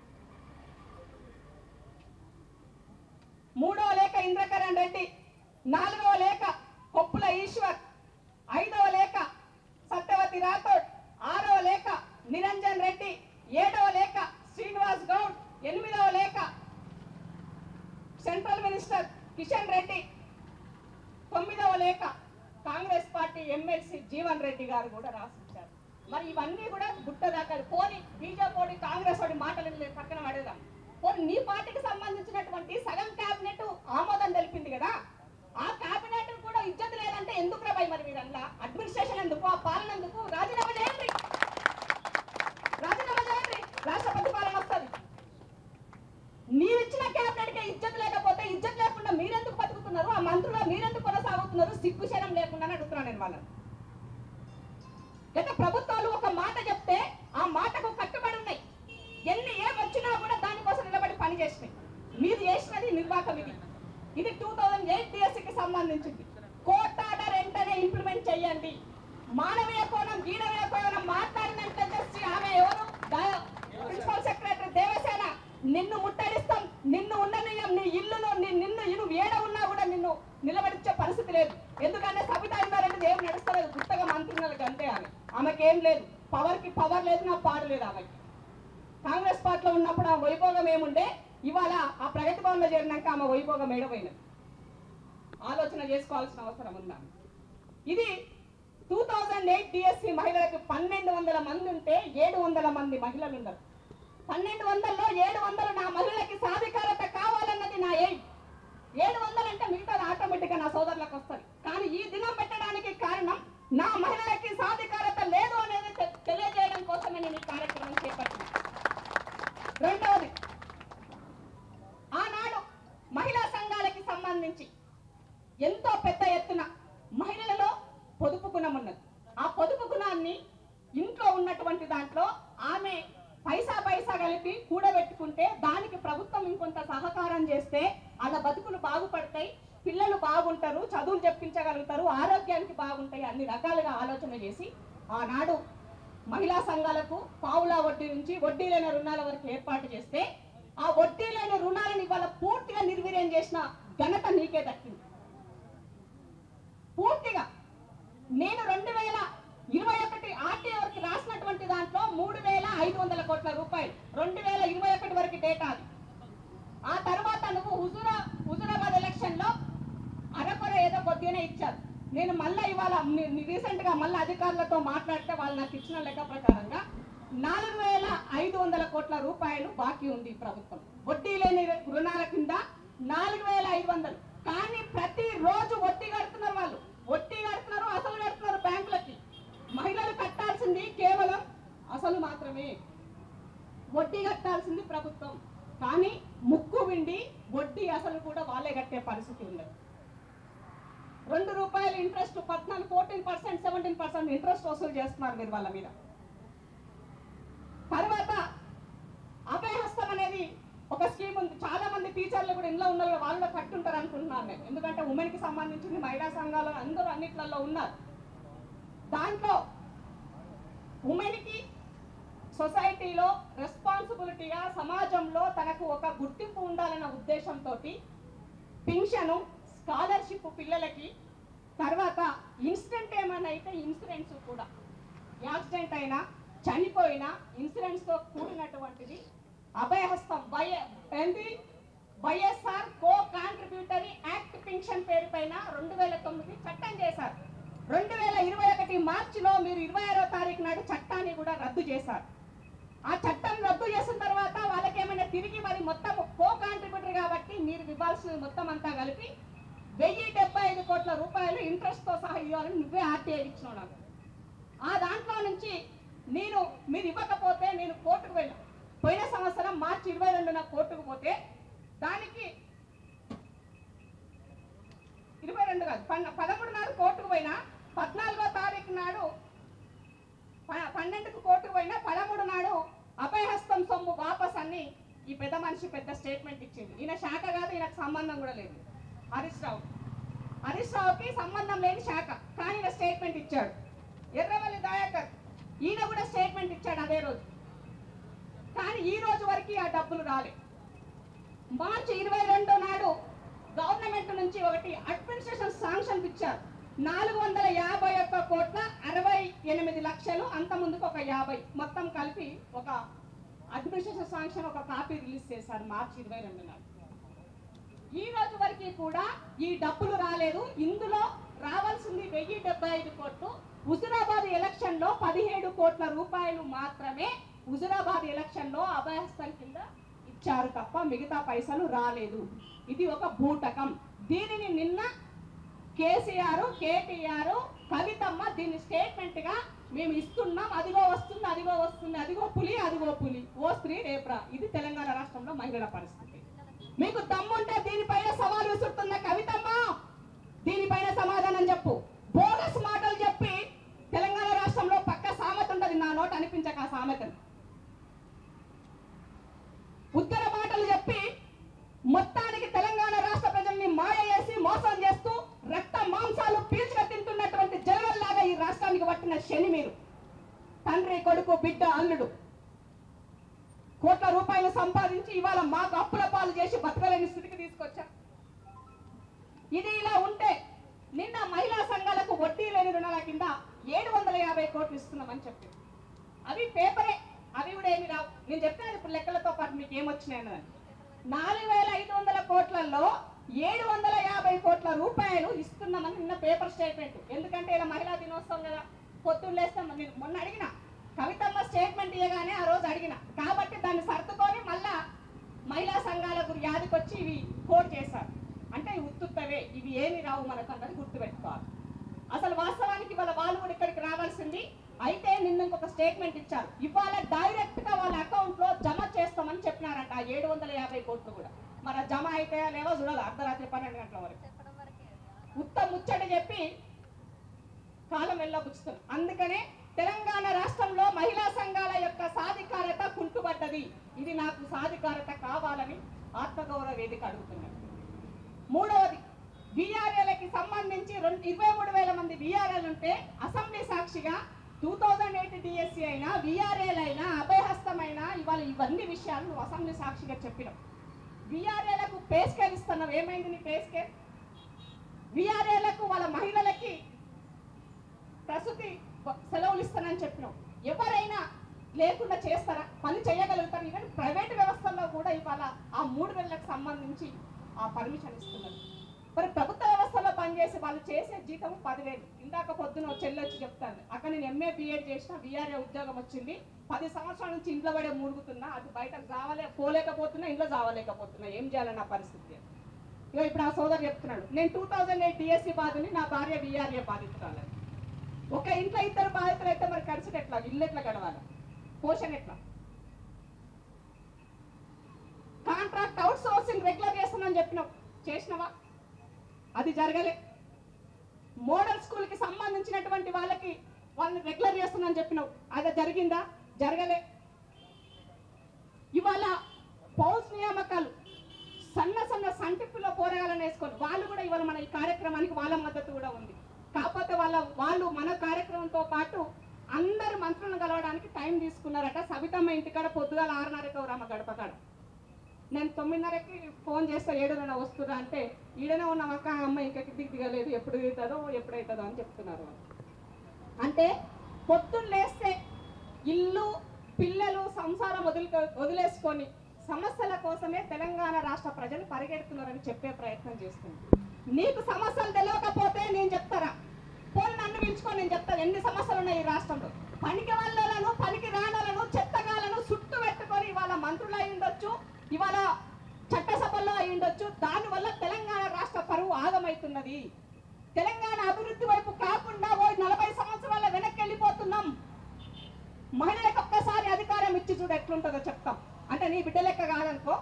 మూడవ లేఖ ఇంద్రకరణ్ రెడ్డి, నాలుగవ లేఖ కొప్పుల ఈశ్వర్, ఐదవ లేఖ సత్యవతి రాథోడ్, ఆరవ లేఖ నిరంజన్ రెడ్డి, ఏడవ లేఖ శ్రీనివాస్ గౌడ్, ఎనిమిదవ లేఖ సెంట్రల్ మినిస్టర్ కిషన్ రెడ్డి, తొమ్మిదవ లేఖ Congress party MLC Jeevan Reddy గారు కూడా రాసిచ్చారు. మరి ఇవన్నీ కూడా గుట్టదాకా పోని బీజేపీ కాంగ్రెస్ వాడి మాటలు పక్కన పడేదాం. పోనీ నీ పార్టీకి సంబంధించినటువంటి సగం క్యాబినెట్ ఆమోదం తెలిపింది కదా, ఆ క్యాబినెట్ కూడా ఇజ్జత్ లేదంటే ఎందుకు రాబాయి? మరి మీరల్లా అడ్మినిస్ట్రేషన్ ఎందుకు, ఆ పాలన ఎందుకు? రాజీనామా చేయండి, రాజీనామా చేయండి, రాష్ట్రపతి పాలన వస్తుంది. నీవిచ్చిన క్యాబినెట్ కే ఇజ్జత్ లేకపోతే ఇజ్జత్ లేకుండా మీరెందుకు బతుకుతున్నారు? ఆ మంత్రులు మీరెందుకు కొనసాగుతున్నారు? సిగ్గుశరం లేకుండా అడుగుతున్నాను నేను వాళ్ళని. గత ప్రభుత్వాలు ఒక మాట చెప్తే ఆ మాటకు కట్టుబడి ఉన్నాయి. ఎన్ని ఏం వచ్చినా కూడా దానికోసం నిలబడి పని చేసినాయి. మీరు చేసినది నిర్వాహకం. ఇది ఇది టూ థౌజండ్ ఎయిట్ డిఎస్సికి సంబంధించింది. కోర్ట్ ఆర్డర్ వెంటనే ఇంప్లిమెంట్ చేయండి. మానవీయ కోణం గీనవీయ కోణం మాట్లాడినంటే తెచ్చి ఆమె ఎవరు ప్రిన్సిపల్ సెక్రటరీ దేవసేన, నిన్ను ముట్టడిస్తాం, నిన్ను ఉండనీయం, నీ ఇల్లులో నిన్ను ఇల్లు ఏడ ఉన్నా కూడా నిన్ను నిలబడించే పరిస్థితి లేదు. ఎందుకంటే సబితా ఇంద్రారెడ్డి ఏం నడుస్తలేదు, గుట్టగా మంత్రులకు అంతే. ఆమె ఆమెకేం లేదు, పవర్ కి పవర్ లేదు, నా పాడు లేదు ఆమెకి. కాంగ్రెస్ పార్టీలో ఉన్నప్పుడు ఆ వైభోగం ఏముండే, ఇవాళ ఆ ప్రగతి భవన్లో చేరినాక ఆమె వైభోగం ఏడపోయినది. ఆలోచన చేసుకోవాల్సిన అవసరం ఉందా? ఇది టూ థౌజండ్ ఎయిట్ డిఎస్సి మహిళలకు పన్నెండు వందల మంది ఉంటే ఏడు వందల మంది మహిళలు ఉన్నారు. పన్నెండు వందల్లో ఏడు వందలు నా మహిళలకి సాధికారత కావాలన్నది నా ఎయిమ్. ఏడు వందలు అంటే మిగతాది ఆటోమేటిక్గా నా సోదరులకు వస్తుంది. కానీ ఈ దినం పెట్టడానికి కారణం నా మహిళలకి సాధికారత లేదు అనేది తెలియజేయడం కోసమే నేను ఈ కార్యక్రమం చేపట్టిన. రెండవది, ఆనాడు మహిళా సంఘాలకి సంబంధించి ఎంతో పెద్ద ఎత్తున మహిళలలో పొదుపు గుణం ఉన్నది. ఆ పొదుపు గుణాన్ని ఇంట్లో ఉన్నటువంటి దాంట్లో ఆమె పైసా పైసా కలిపి కూడబెట్టుకుంటే దానికి ప్రభుత్వం ఇంకొంత సహకారం చేస్తే వాళ్ళ బతుకులు బాగుపడతాయి, పిల్లలు బాగుంటారు, చదువులు చెప్పించగలుగుతారు, ఆరోగ్యానికి బాగుంటాయి, అన్ని రకాలుగా ఆలోచన చేసి ఆనాడు మహిళా సంఘాలకు పావులా వడ్డీ నుంచి వడ్డీ లేని రుణాల వరకు ఏర్పాటు చేస్తే ఆ వడ్డీ లేని రుణాలను ఇవాళ పూర్తిగా నిర్వీర్యం చేసిన ఘనత నీకే దక్కింది. పూర్తిగా నేను రెండు వేల ఇరవై ఒకటి ఆర్టీఐ వరకు రాసినటువంటి దాంట్లో మూడు వేల ఐదు వందల కోట్ల రూపాయలు రెండు వేల ఇరవై ఒకటి వరకు డేటా అది. ఆ తర్వాత నువ్వు హుజూరా హుజూరాబాద్ ఎలక్షన్ లో అరకొర ఏదో కొద్దిగానే ఇచ్చారు. నేను మళ్ళీ ఇవాళ రీసెంట్ గా మళ్ళీ అధికారులతో మాట్లాడితే వాళ్ళు నాకు ఇచ్చిన లెక్క ప్రకారంగా నాలుగు వేల ఐదు వందల కోట్ల రూపాయలు బాకీ ఉంది ప్రభుత్వం వడ్డీ లేని రుణాల కింద నాలుగు వేల ఐదు వందలు. కానీ ప్రతి రోజు వడ్డీ కడుతున్నారు, వాళ్ళు వడ్డీ కడుతున్నారు, అసలు కడుతున్నారు బ్యాంకులకి. మహిళలు కట్టాల్సింది కేవలం అసలు మాత్రమే, వడ్డీ కట్టాల్సింది ప్రభుత్వం. కానీ ముక్కు విండి వడ్డీ అసలు కూడా వాళ్ళే కట్టే పరిస్థితి ఉంది. రెండు రూపాయల ఇంట్రెస్ట్ పద్నాలుగు fourteen percent seventeen percent interest వసూలు చేస్తున్నారు మీరు వాళ్ళ మీద. తర్వాత అభయహస్తం అనేది ఒక స్కీమ్ ఉంది. చాలా మంది టీచర్లు కూడా ఇంట్లో ఉన్నారు, వాళ్ళు కట్టుంటారు అనుకుంటున్నాను నేను, ఎందుకంటే ఉమెన్ కి సంబంధించింది మహిళా సంఘాలు అందరూ అన్నిట్లలో ఉన్నారు. దాంట్లో ఉమెన్ కి సొసైటీలో రెస్పాన్సిబిలిటీగా సమాజంలో తనకు ఒక గుర్తింపు ఉండాలన్న ఉద్దేశంతో పింఛను, స్కాలర్షిప్ పిల్లలకి, తర్వాత ఇన్సిడెంట్ ఏమైనా అయితే ఇన్సూరెన్స్ కూడా, యాక్సిడెంట్ అయినా చనిపోయినా ఇన్సూరెన్స్ తో కూడినటువంటిది అభయహస్తం వై ఏంటి వైఎస్ఆర్ కో కాంట్రిబ్యూటరీ యాక్ట్ పింఛన్ పేరు పైన రెండు వేల తొమ్మిది చట్టం చేశారు. రెండు వేల ఇరవై ఒకటి మార్చిలో మీరు ఇరవై ఆరో తారీఖు నాడు చట్టాన్ని కూడా రద్దు చేశారు. ఆ చట్టం రద్దు చేసిన తర్వాత వాళ్ళకి ఏమైనా తిరిగి మరి మొత్తం కో కాంట్రిబ్యూటర్ కాబట్టి మీరు ఇవ్వాల్సిన మొత్తం అంతా కలిపి వెయ్యి డెబ్బై ఐదు కోట్ల రూపాయలు ఇంట్రెస్ట్ తో సహా ఇవ్వాలని నువ్వే ఆర్టీఐ ఇచ్చినావు నాకు. ఆ దాంట్లో నుంచి నేను మీరు ఇవ్వకపోతే నేను కోర్టుకు పోయినా, పోయిన సంవత్సరం మార్చి ఇరవై రెండున కోర్టుకు పోతే దానికి ఇరవై రెండు కాదు పదమూడు నాడు కోర్టుకు పోయినా, పద్నాలుగో తారీఖు నాడు పన్నెండుకు కోర్టుకు పోయినా, పదమూడు నాడు అభయహస్తం సొమ్ము వాపస్ అని ఈ పెద్ద మనిషి పెద్ద స్టేట్మెంట్ ఇచ్చింది. ఈయన శాఖ కాదు, ఈయనకు సంబంధం కూడా లేదు. హరీష్ రావు హరీష్ రావుకి సంబంధం లేని శాఖ, కానీ ఈయన స్టేట్మెంట్ ఇచ్చాడు. ఎర్రవల్లి దయాకర్ ఈయన కూడా స్టేట్మెంట్ ఇచ్చాడు అదే రోజు. కానీ ఈ రోజు వరకు ఆ డబ్బులు రాలే. మార్చి ఇరవై రెండో నాడు గవర్నమెంట్ నుంచి ఒకటి అడ్మినిస్ట్రేషన్ శాంక్షన్ ఇచ్చారు, నాలుగు వందల యాభై ఒక్క కోట్ల అరవై ఎనిమిది లక్షలు, అంత ముందుకు ఒక యాభై, మొత్తం కలిపి ఒక అడ్మినిస్ట్రేషన్ శాంక్షన్ ఒక కాపీ రిలీజ్ చేశారు మార్చి ఇరవై రెండు నాడు. ఈ రోజు వరకు కూడా ఈ డబ్బులు రాలేదు. ఇందులో రావాల్సింది వెయ్యి డెబ్బై ఐదు కోట్లు. హుజూరాబాద్ ఎలక్షన్ లో పదిహేడు కోట్ల రూపాయలు మాత్రమే హుజూరాబాద్ ఎలక్షన్ లో అభయహస్తం కింద ఇచ్చారు తప్ప మిగతా పైసలు రాలేదు. ఇది ఒక బూటకం. దీనిని నిన్న కేసీఆర్, కేటీఆర్, కవితమ్మ దీన్ని స్టేట్మెంట్ గా మేము ఇస్తున్నాం, అదిగో వస్తుంది, అదిగో వస్తుంది, అదిగో పులి, అదిగో పులి, ఓ స్త్రీ రేప్రా. ఇది తెలంగాణ రాష్ట్రంలో మహిళల పరిస్థితి. మీకు దమ్ముంటే దీనిపైన సవాల్ విసురుతున్న కవితమ్మ, దీనిపైన సమాధానం చెప్పు. బోగస్ మాటలు చెప్పి తెలంగాణ రాష్ట్రంలో పక్క సామెత ఉంటుంది, నా నోట అనిపించక ఆ సామెతను. ఉత్తర మాటలు చెప్పి మొత్తానికి తెలంగాణ రాష్ట్ర ప్రజల్ని మాయ చేసి మోసం చేస్తూ రక్త మాంసాలు పీల్చుక తింటున్నటువంటి జనవల్లాగా ఈ రాష్ట్రానికి పట్టిన శని మీరు. తండ్రి, కొడుకు, బిడ్డ, అల్లుడు కోట్ల రూపాయలు సంపాదించి ఇవాళ మాకు అప్పుల పాలు చేసి బతకలేని స్థితికి తీసుకొచ్చా. ఇది ఇలా ఉంటే నిన్న మహిళా సంఘాలకు వడ్డీ లేని రుణాల కింద ఏడు వందల యాభై కోట్లు ఇస్తున్నామని చెప్పి, అవి పేపరే, అవి కూడా ఏమి రావు. నేను చెప్తాను ఇప్పుడు లెక్కలతో పాటు మీకు ఏమొచ్చినాయని. నాలుగు వేల ఐదు వందల కోట్లలో ఏడు వందల యాభై కోట్ల రూపాయలు ఇస్తున్నామని నిన్న పేపర్ స్టేట్మెంట్. ఎందుకంటే ఇలా మహిళా దినోత్సవం కదా, పొద్దున్న లేస్తాం. నేను మొన్న అడిగిన కవితమ్మ స్టేట్మెంట్ ఇవ్వగానే ఆ రోజు అడిగిన, కాబట్టి దాన్ని సర్దుకొని మళ్ళా మహిళా సంఘాలకు యాదికొచ్చి ఇవి కోట్ చేశారు. అంటే ఉత్తుత్తవే, ఇవి ఏమి రావు మనకు అన్నది గుర్తుపెట్టుకోవాలి. అసలు వాస్తవానికి వాళ్ళ వాళ్ళు కూడా ఇక్కడికి రావాల్సింది. అయితే నిన్న ఇంకొక స్టేట్మెంట్ ఇచ్చారు, ఇవాళ డైరెక్ట్ గా వాళ్ళ అకౌంట్ లో జమ చేస్తామని చెప్పినారంట ఆ ఏడు వందల యాభై కోట్లు కూడా. మరి జమ అయితే లేవో చూడాలి అర్ధరాత్రి పన్నెండు గంటల వరకు. ఉత్త ముచ్చట చెప్పి కాలం వెళ్ళబుచ్చుతారు. అందుకనే తెలంగాణ రాష్ట్రంలో మహిళా సంఘాల యొక్క సాధికారత కుంటుపడ్డది. ఇది నాకు సాధికారత కావాలని ఆత్మగౌరవ వేదిక అడుగుతున్నాను. మూడవది, బీఆర్ఏలకి సంబంధించి రెండు ఇరవై మూడు వేల మంది బీఆర్ఏలు ఉంటే అసెంబ్లీ సాక్షిగా టూ థౌజండ్ ఎయిట్ డిఎస్సీ అయినా బీఆర్ఏలైనా అభయహస్తమైనా ఇవాళ ఇవన్నీ విషయాలు నువ్వు అసెంబ్లీ సాక్షిగా చెప్పినావు. బీఆర్ఏలకు పే స్కేల్ ఇస్తున్నావు, ఏమైంది నీ పే స్కేల్? బీఆర్ఏలకు వాళ్ళ మహిళలకి ప్రసూతి సెలవులు ఇస్తానని చెప్పినావు. ఎవరైనా లేకుండా చేస్తారా? పని చేయగలుగుతారు. ఈవెన్ ప్రైవేట్ వ్యవస్థల్లో కూడా ఇవాళ ఆ మూడు వేలకు సంబంధించి ఆ పర్మిషన్ ఇస్తున్నారు. మరి ప్రభుత్వ వ్యవస్థలో పనిచేసి వాళ్ళు చేసే జీతం పదివేలు. ఇందాక పొద్దున చెల్లొచ్చి చెప్తాను, అక్కడ నేను ఎంఏ బీఎడ్ చేసిన, బీఆర్ఏ ఉద్యోగం వచ్చింది, పది సంవత్సరాల నుంచి ఇంట్లో పడే మూడుగుతున్నా, అది బయటకు రావలే పోలేకపోతున్నా, ఇంట్లో రావలేకపోతున్నా, ఏం చేయాలని నా పరిస్థితి. ఇక ఇప్పుడు ఆ సోదరు చెప్తున్నాడు, నేను టూ థౌజండ్ ఎయిట్ డిఎస్సీ బాధని, నా భార్య బీఆర్ఏ బాధితురాలని. ఒక ఇంట్లో ఇద్దరు బాధితులు అయితే మరి ఖర్చులు ఎట్లా, ఇల్లు ఎట్లా గడవాలి, పోషణ ఎట్లా? కాంట్రాక్ట్ అవుట్ సోర్సింగ్ రెగ్యులర్ చేస్తున్నాను చెప్పినావు, చేసినవా? అది జరగలే. మోడల్ స్కూల్ కి సంబంధించినటువంటి వాళ్ళకి వాళ్ళని రెగ్యులర్ చేస్తున్నాను చెప్పినావు, అది జరిగిందా? జరగలే. ఇవాళ పౌల్స్ నియామకాలు సన్న సన్న సంటిప్పులో పోరాగాలని వేసుకొని వాళ్ళు కూడా ఇవాళ మన ఈ కార్యక్రమానికి వాళ్ళ మద్దతు కూడా ఉంది. కాకపోతే వాళ్ళ వాళ్ళు మన కార్యక్రమంతో పాటు అందరు మంత్రులను కలవడానికి టైం తీసుకున్నారట. సబితమ్మ ఇంటికాడ పొద్దుగాల ఆరున్నరకు రామ గడపకాడ. నేను తొమ్మిదిన్నరకి ఫోన్ చేస్తే ఏడున్నర వస్తున్నా అంటే ఈడనే ఉన్న అక్క అమ్మ ఇంకా దిగి దిగలేదు, ఎప్పుడు దిగుతుందో ఎప్పుడవుతుందో అని చెప్తున్నారు. అంటే పొద్దున్న లేస్తే ఇల్లు పిల్లలు సంసారం వదిలి వదిలేసుకొని సమస్యల కోసమే తెలంగాణ రాష్ట్ర ప్రజలు పరిగెడుతున్నారని చెప్పే ప్రయత్నం చేస్తుంది. నీకు సమస్యలు తెలియకపోతే నేను చెప్తారా? పోనీ నన్ను పిలుచుకొని నేను చెప్తాను ఎన్ని సమస్యలు ఉన్నాయి ఈ రాష్ట్రంలో. పనికి వాళ్ళను పనికి రానలను చెత్తగాలను చుట్టూ పెట్టుకొని ఇవాళ మంత్రులు అయి ఉండొచ్చు, ఇవాళ చట్టసభల్లో అయి ఉండొచ్చు. దానివల్ల తెలంగాణ రాష్ట్ర పరువు ఆగమవుతున్నది. తెలంగాణ అభివృద్ధి వైపు కాకుండా ఓ నలభై సంవత్సరాల వెనక్కి వెళ్ళిపోతున్నాం. మహిళలకు ఒక్కసారి అధికారం ఇచ్చి చూడు ఎట్లుంటుందో చెప్తాం. అంటే నీ బిడ్డ లెక్క కాదనుకో,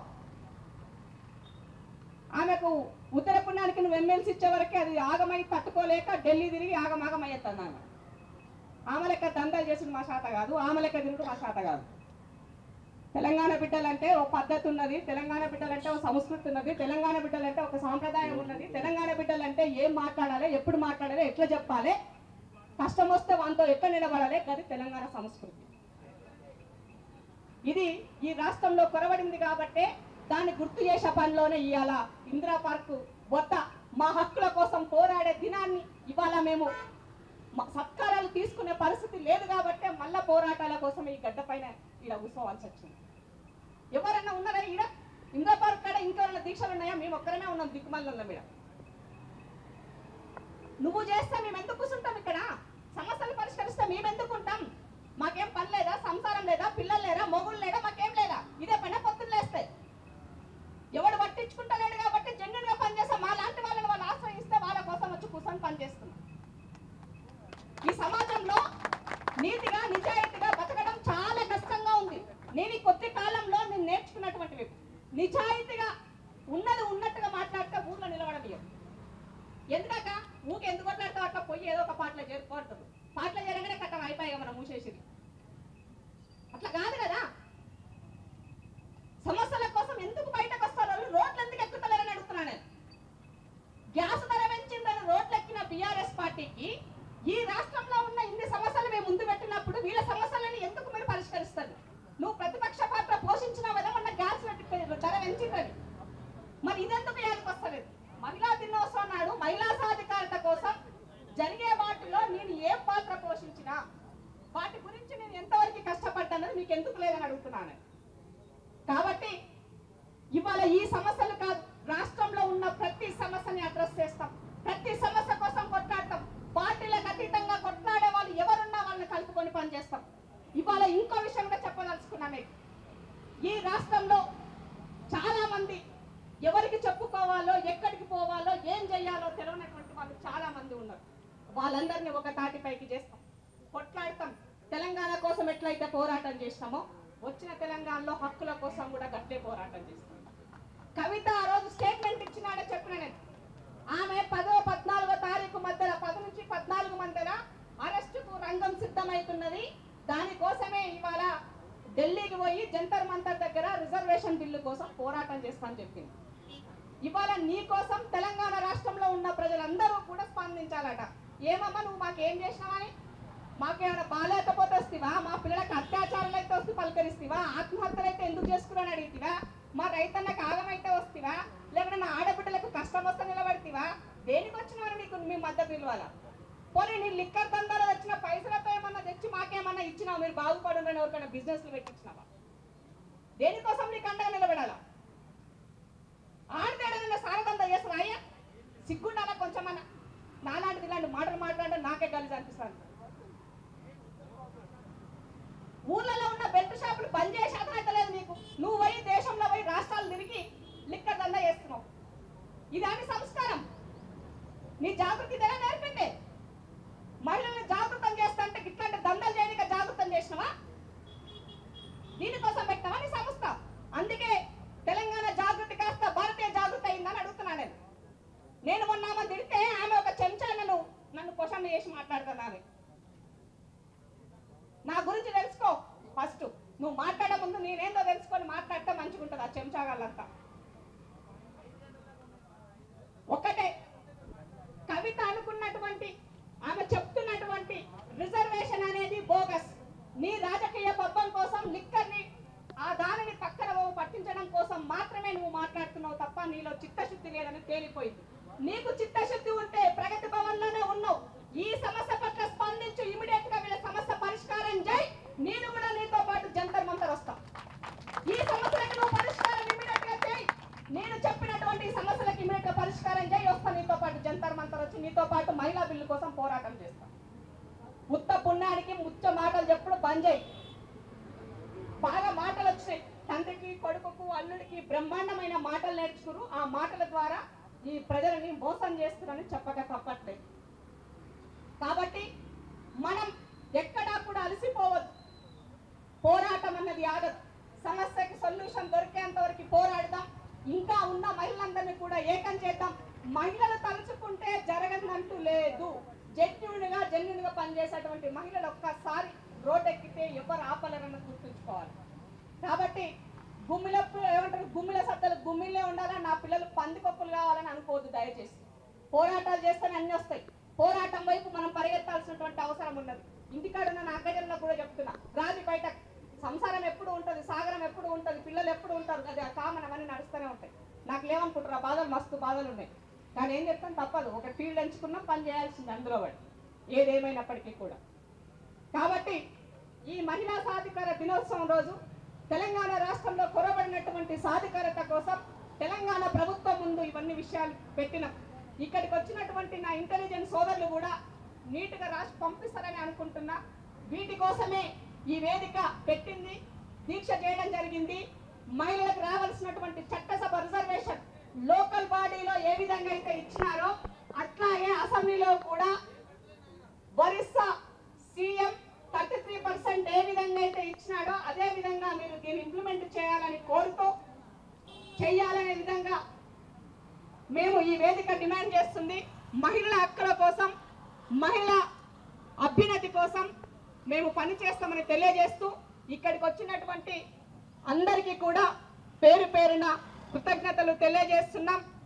ఆమెకు ఉత్తర పుణ్యానికి నువ్వు ఎమ్మెల్సీ ఇచ్చే వరకే అది ఆగమై తట్టుకోలేక ఢిల్లీ తిరిగి ఆగమాగమయ్యేస్తాను. ఆమె ఆమె లెక్క దందాలు చేసిన మా శాత కాదు, ఆమె లెక్క తిరుగుడు మా శాత కాదు. తెలంగాణ బిడ్డలంటే ఓ పద్ధతి ఉన్నది, తెలంగాణ బిడ్డలంటే ఒక సంస్కృతి ఉన్నది, తెలంగాణ బిడ్డలంటే ఒక సాంప్రదాయం ఉన్నది. తెలంగాణ బిడ్డలంటే ఏం మాట్లాడాలి, ఎప్పుడు మాట్లాడాలి, ఎట్లా చెప్పాలి, కష్టం వస్తే వాళ్ళతో ఎట్లా నిలబడాలి, అది తెలంగాణ సంస్కృతి. ఇది ఈ రాష్ట్రంలో కొరవడింది కాబట్టే దాన్ని గుర్తు చేసే పనిలోనే ఇవాళ ఇందిరా పార్కు వద్ద మా హక్కుల కోసం పోరాడే దినాన్ని ఇవాళ మేము సత్కారాలు తీసుకునే పరిస్థితి లేదు కాబట్టే మళ్ళా పోరాటాల కోసం ఈ గడ్డ పైన ఈడ కూర్చోవాల్సి వచ్చింది. ఎవరన్నా ఉన్నారా ఈడ? ఇందిరా పార్క్ కాడ ఇంకెవరన్నా దీక్షలు ఉన్నాయా? మేము ఒక్కరమే ఉన్నాం, దిక్కుమల్లి ఉన్నాం ఈడ. నువ్వు చేస్తే మేము ఎందుకు కూర్చుంటాం ఇక్కడ? సమస్యలు పరిష్కరిస్తే మేము ఎందుకు ఉంటాం? మాకేం పని లేదా, సంసారం లేదా, పిల్లలు లేరా, మొగుళ్ళు లేరా, మాకేం లేదా? ఇదే పైన పొత్తులు లేస్తాయి. ఎవడు పట్టించుకుంటలేడు కాబట్టి జెన్యున్ గా పనిచేస్తాం. మా లాంటి వాళ్ళని వాళ్ళు ఆశ్రయిస్తే వాళ్ళ కోసం వచ్చి కూర్చొని పనిచేస్తున్నాం. ఈ సమాజంలో నీతిగా నిజాయితీగా బతకడం చాలా కష్టంగా ఉంది. నేను ఈ కొద్ది కాలంలో నేను నేర్చుకున్నటువంటివి నిజాయితీగా ఉన్నది ఉన్నట్టుగా మాట్లాడితే ఊర్లో నిలబడలేదు. ఎందుక ఊకి ఎందుకు కొట్లాడతావు? అట్లా పోయి ఏదో ఒక పాటలో చేరుకోవట్లేదు. పాటలు జరగనే కట్టం అయిపోయాయి మనం మూసేసింది. అట్లా కాదు కదా. సమస్యల కోసం ఎందుకు బయటకు వస్తారు? రోడ్లు ఎందుకు ఎక్కుతలేరని అడుగుతున్నాను. గ్యాస్ ధర పెంచిందని రోడ్లు ఎక్కిన బీఆర్ఎస్ పార్టీకి ఈ రాష్ట్రంలో ఉన్న ఇన్ని సమస్యలు మేము ముందు పెట్టినప్పుడు వీళ్ళ సమస్యలను ఎందుకు మీరు పరిష్కరిస్తారు? నువ్వు ప్రతిపక్ష పాత్ర పోషించిన విధంగా ఉన్న గ్యాస్ ధర పెంచిందని మరి ఇదెందుకు యాదకు వస్తలేదు? మహిళా దినోత్సవం నాడు మహిళా సాధికారత కోసం జరిగే వాటిలో నేను ఏ పాత్ర పోషించినా వాటి గురించి నేను ఎంతవరకు కష్టపడ్డానని మీకు ఎందుకు లేదని అడుగుతున్నాను. కాబట్టి ఇవాళ ఈ సమస్యలు కాదు, రాష్ట్రంలో ఉన్న ప్రతి సమస్యని అడ్రస్ చేస్తాం. ప్రతి సమస్య కోసం కొట్లాడతాం. పార్టీలకు అతీతంగా కొట్లాడే వాళ్ళు ఎవరున్నా వాళ్ళని కలుపుకొని పనిచేస్తాం. ఇవాళ ఇంకో విషయం కూడా చెప్పదలుచుకున్నాను. ఈ రాష్ట్రంలో చాలా మంది ఎవరికి చెప్పుకోవాలో, ఎక్కడికి పోవాలో, ఏం చేయాలో తెలియనటువంటి వాళ్ళు చాలా మంది ఉన్నారు. వాళ్ళందరినీ ఒక తాటిపైకి చేస్తాం, కొట్లాడతాం. తెలంగాణ కోసం ఎట్లయితే పోరాటం చేస్తామో వచ్చిన తెలంగాణలో హక్కుల కోసం కూడా గట్టే పోరాటం చేస్తాం. కవిత ఆ రోజు స్టేట్మెంట్ ఇచ్చినాడే చెప్పిన నేను. ఆమె పదో పద్నాలుగో తారీఖు మధ్యలో పది నుంచి పద్నాలుగు మధ్యన అరెస్టుకు రంగం సిద్ధం అవుతున్నది. దానికోసమే ఇవాళ ఢిల్లీకి పోయి జంతర్ మంతర్ దగ్గర రిజర్వేషన్ బిల్లు కోసం పోరాటం చేస్తానని చెప్పింది. ఇవాళ నీ కోసం తెలంగాణ రాష్ట్రంలో ఉన్న ప్రజలందరూ కూడా స్పందించాలట. ఏమమ్మా నువ్వు మాకేం చేసినావని, మాకేమైనా బాగాలేకపోతే వస్తావా, మా పిల్లలకు అత్యాచారాలు అయితే వస్తే పలకరిస్తావా, ఆత్మహత్యలు అయితే ఎందుకు చేసుకున్నాను అడిగితివా, మా రైతన్నకు ఆగమైతే వస్తావా, లేకపోతే నా ఆడబిడ్డలకు కష్టం వస్తే నిలబడితివా, దేనికి వచ్చినావని నీకు మీ మద్దతు ఇవ్వాలా? పోనీ నీ లిక్కర్ దందాలు వచ్చిన పైసలతో ఏమన్నా తెచ్చి మాకేమన్నా ఇచ్చినావు, మీరు బాగుపడుండని ఎవరికైనా బిజినెస్లు పెట్టించినావా? దేనికోసం నీకు అండగా నిలబడాలా? ఆడదేడన్నా సారదందా చేస్తావా? అయ్యా సిగ్గుండాలా కొంచెమన్నా? నాలాంటిది ఇలాంటి మాటలు మాట్లాడితే నాకే కలిసి అనిపిస్తాను. ఊళ్ళలో ఉన్న బెల్ట్ షాపులు బంద్ చేసే శాతం అయితే లేదు నీకు. నువ్వు పోయి దేశంలో పోయి రాష్ట్రాలు తిరిగి లిక్కర్ దందా చేస్తున్నావు. ఇదాని సంస్కారం? నీ జాగృతి ఎలా నేర్పింది? మహిళల్ని జాగృతం చేస్తా అంటే ఇట్లాంటి దందాలు చేయడానికి జాగృతం చేసినవా? దీనికోసం పెట్టావా నీ సంస్థ? అందుకే తెలంగాణ జాగృతి కాస్త భారతీయ జాగృతి అయిందని అడుగుతున్నా నేను. నేను మొన్న ఆమె తిడితే ఆమె ఒక చెంచా నన్ను నన్ను క్వశ్చన్ చేసి మాట్లాడుతున్నాను. నా గురించి తెలుసుకో ఫస్ట్. నువ్వు మాట్లాడే ముందు నేనేందో తెలుసుకొని మాట్లాడితే మంచిగా ఉంటుంది. ఆ చెంచాగాళ్ళంతా ఒక్కటే. కవిత అనుకున్నటువంటి ఆమె చెప్తున్నటువంటి రిజర్వేషన్ అనేది బోగస్. నీ రాజకీయ పబ్బం కోసం లిక్కర్ని ఆ దానిని పక్కన పట్టించడం కోసం మాత్రమే నువ్వు మాట్లాడుతున్నావు తప్ప నీలో చిత్తశుద్ధి లేదని తేలిపోయింది. నీకు చిత్తశుద్ధి ఉంటే ప్రగతి భవన్ లోనే ఉన్నావు. ఈ సమస్య పట్ల స్పందించు, ఇమీడియట్ గా వీళ్ళ సమస్య పరిష్కారం చేయి. నేను కూడా నీతో పాటు జంతర్ మంతర్ వస్తా. ఈ సమస్యలకు నువ్వు పరిష్కారం ఇమీడియట్ గా చేయి. నేను చెప్పినటువంటి ఈ సమస్యలకు ఇమీడియట్ గా పరిష్కారం చేయి. వస్తా నీతో పాటు జంతర్ మంతర్ వచ్చి నీతో పాటు మహిళా బిల్లు కోసం పోరాటం చేస్తా. ఉత్త పుణ్యానికి ముచ్చ మాటలు చెప్పుడు బంద్ చేయి. బాగా మాటలు వచ్చినాయి. తండ్రికి కొడుకుకు అల్లుడికి బ్రహ్మాండమైన మాటలు నేర్చుకురు. ఆ మాటల ద్వారా ఈ ప్రజలని మోసం చేస్తున్నారని చెప్పక తప్పట్లేదు. కాబట్టి మనం ఎక్కడా కూడా అలసిపోవద్దు. పోరాటం అన్నది ఆగదు. సమస్యకి సొల్యూషన్ దొరికేంత వరకు పోరాడదాం. ఇంకా ఉన్న మహిళలందరినీ కూడా ఏకం చేద్దాం. మహిళలు తలుచుకుంటే జరగదంటూ లేదు. జెన్యున్గా జెన్యున్గా పనిచేసేటువంటి మహిళలు ఒక్కసారి రోడ్డెక్కితే ఎవరు ఆపలేరని గుర్తుంచుకోవాలి. కాబట్టి గుమ్మిలప్పు ఏమంటారు, గుమ్మిల సత్తలు గుమ్మిలే ఉండాలని, నా పిల్లలు పందికొప్పులు కావాలని అనుకోవద్దు దయచేసి. పోరాటాలు చేస్తేనే అన్ని వస్తాయి. పోరాటం వైపు మనం పరిగెత్తాల్సినటువంటి అవసరం ఉన్నది. ఇంటికాడున్న నా అక్కజనులకు కూడా చెప్తున్నా, రాజు బయట సంసారం ఎప్పుడు ఉంటుంది, సాగరం ఎప్పుడు ఉంటుంది, పిల్లలు ఎప్పుడు ఉంటారు, అది కామన్ అవన్నీ నడుస్తూనే ఉంటాయి. నాకు లేవనుకుంటారు, ఆ బాధలు మస్తు బాధలు ఉన్నాయి. కానీ ఏం చెప్తాను, తప్పదు. ఒక ఫీల్డ్ ఎంచుకున్నా పని చేయాల్సింది అందులో పడి, ఏదేమైనప్పటికీ కూడా. కాబట్టి ఈ మహిళా సాధికార దినోత్సవం రోజు తెలంగాణ రాష్ట్రంలో కొరబడినటువంటి సాధికారత కోసం తెలంగాణ ప్రభుత్వం ముందు ఇవన్నీ విషయాలు పెట్టినాం. ఇక్కడికి వచ్చినటువంటి నా ఇంటెలిజెన్స్ సోదరులు కూడా నీట్గా రాసి పంపిస్తారని అనుకుంటున్నా. వీటి కోసమే ఈ వేదిక పెట్టింది, దీక్ష చేయడం జరిగింది. మహిళలకు రావాల్సినటువంటి చట్టసభ రిజర్వేషన్ లోకల్ బాడీలో ఏ విధంగా అయితే ఇచ్చినారో అట్లాగే అసెంబ్లీలో కూడా Orissa CM thirty three percent ఏ విధంగా అయితే ఇచ్చినాడో అదే విధంగా మీరు దీన్ని ఇంప్లిమెంట్ చేయాలని కోరుతూ, చేయాలనే విధంగా మేము ఈ వేదిక డిమాండ్ చేస్తుంది. మహిళల హక్కుల కోసం, మహిళల అభ్యున్నతి కోసం మేము పని చేస్తామని తెలియజేస్తూ, ఇక్కడికి వచ్చినటువంటి అందరికీ కూడా పేరు పేరున కృతజ్ఞతలు తెలియజేస్తున్నాం.